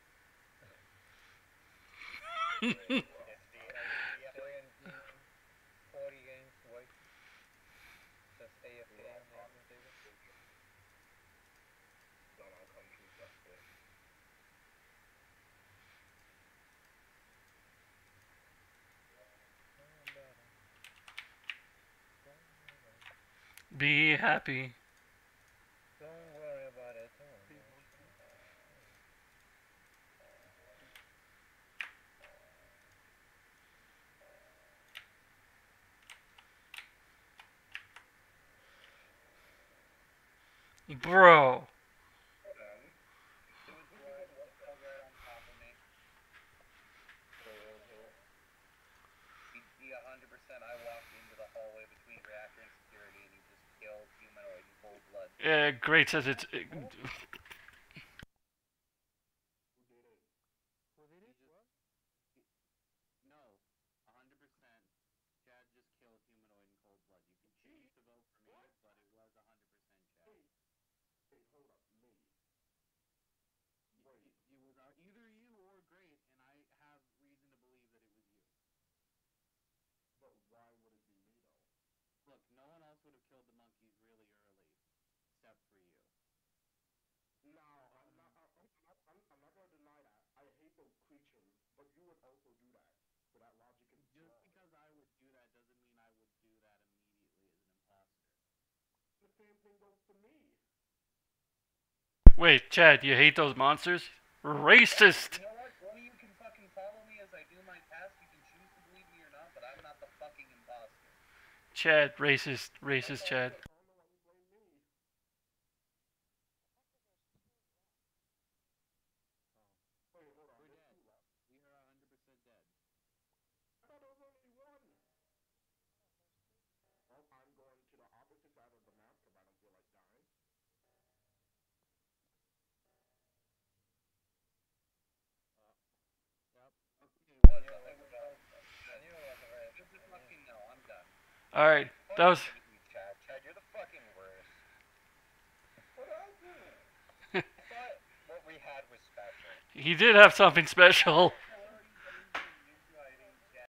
seventeen, forty games wasted. Just A F K on the admin table. Don't all come true justice. Be happy. Don't worry about it. Don't worry. Bro. Dude was was right on top of me. He, he one hundred percent. I walked into the hallway between reactor and security, and he just killed humanoid in cold blood. Yeah, great says it's. It, No, a hundred percent. Chad just killed humanoid in cold blood. You can choose to vote for me, but it was a hundred percent Chad. Hey, hold up, me. Wait. It was uh, either you or Great, and I have reason to believe that it was you. But why would it be me though? Look, no one else would have killed the monkeys really early, except for you. No, I'm not. I'm, I'm, I'm, I'm not gonna deny that. I hate those creatures, but you would also do that. So that logic is Just wrong. because I would do that doesn't mean I would do that immediately as an imposter. The same thing goes for me. wait, Chad, you hate those monsters? Racist! You know what? One of you can fucking follow me as I do my task. You can choose to believe me or not, but I'm not the fucking imposter. Chad, racist, racist, Chad. I don't know why you blame me. Oh. Wait, hold on. We're There's dead. two left. We are a hundred percent dead. I thought there was only one. Well, I'm going to the opposite side of the map because I don't feel like dying. Yep. Okay. It was, I knew it it was, wasn't. uh, I knew it wasn't right. It was a fucking no. I'm done. Alright, that was. Fuck you, Chad. Chad, you're the fucking worst. What did I do? I thought what we had was special. He did have something special.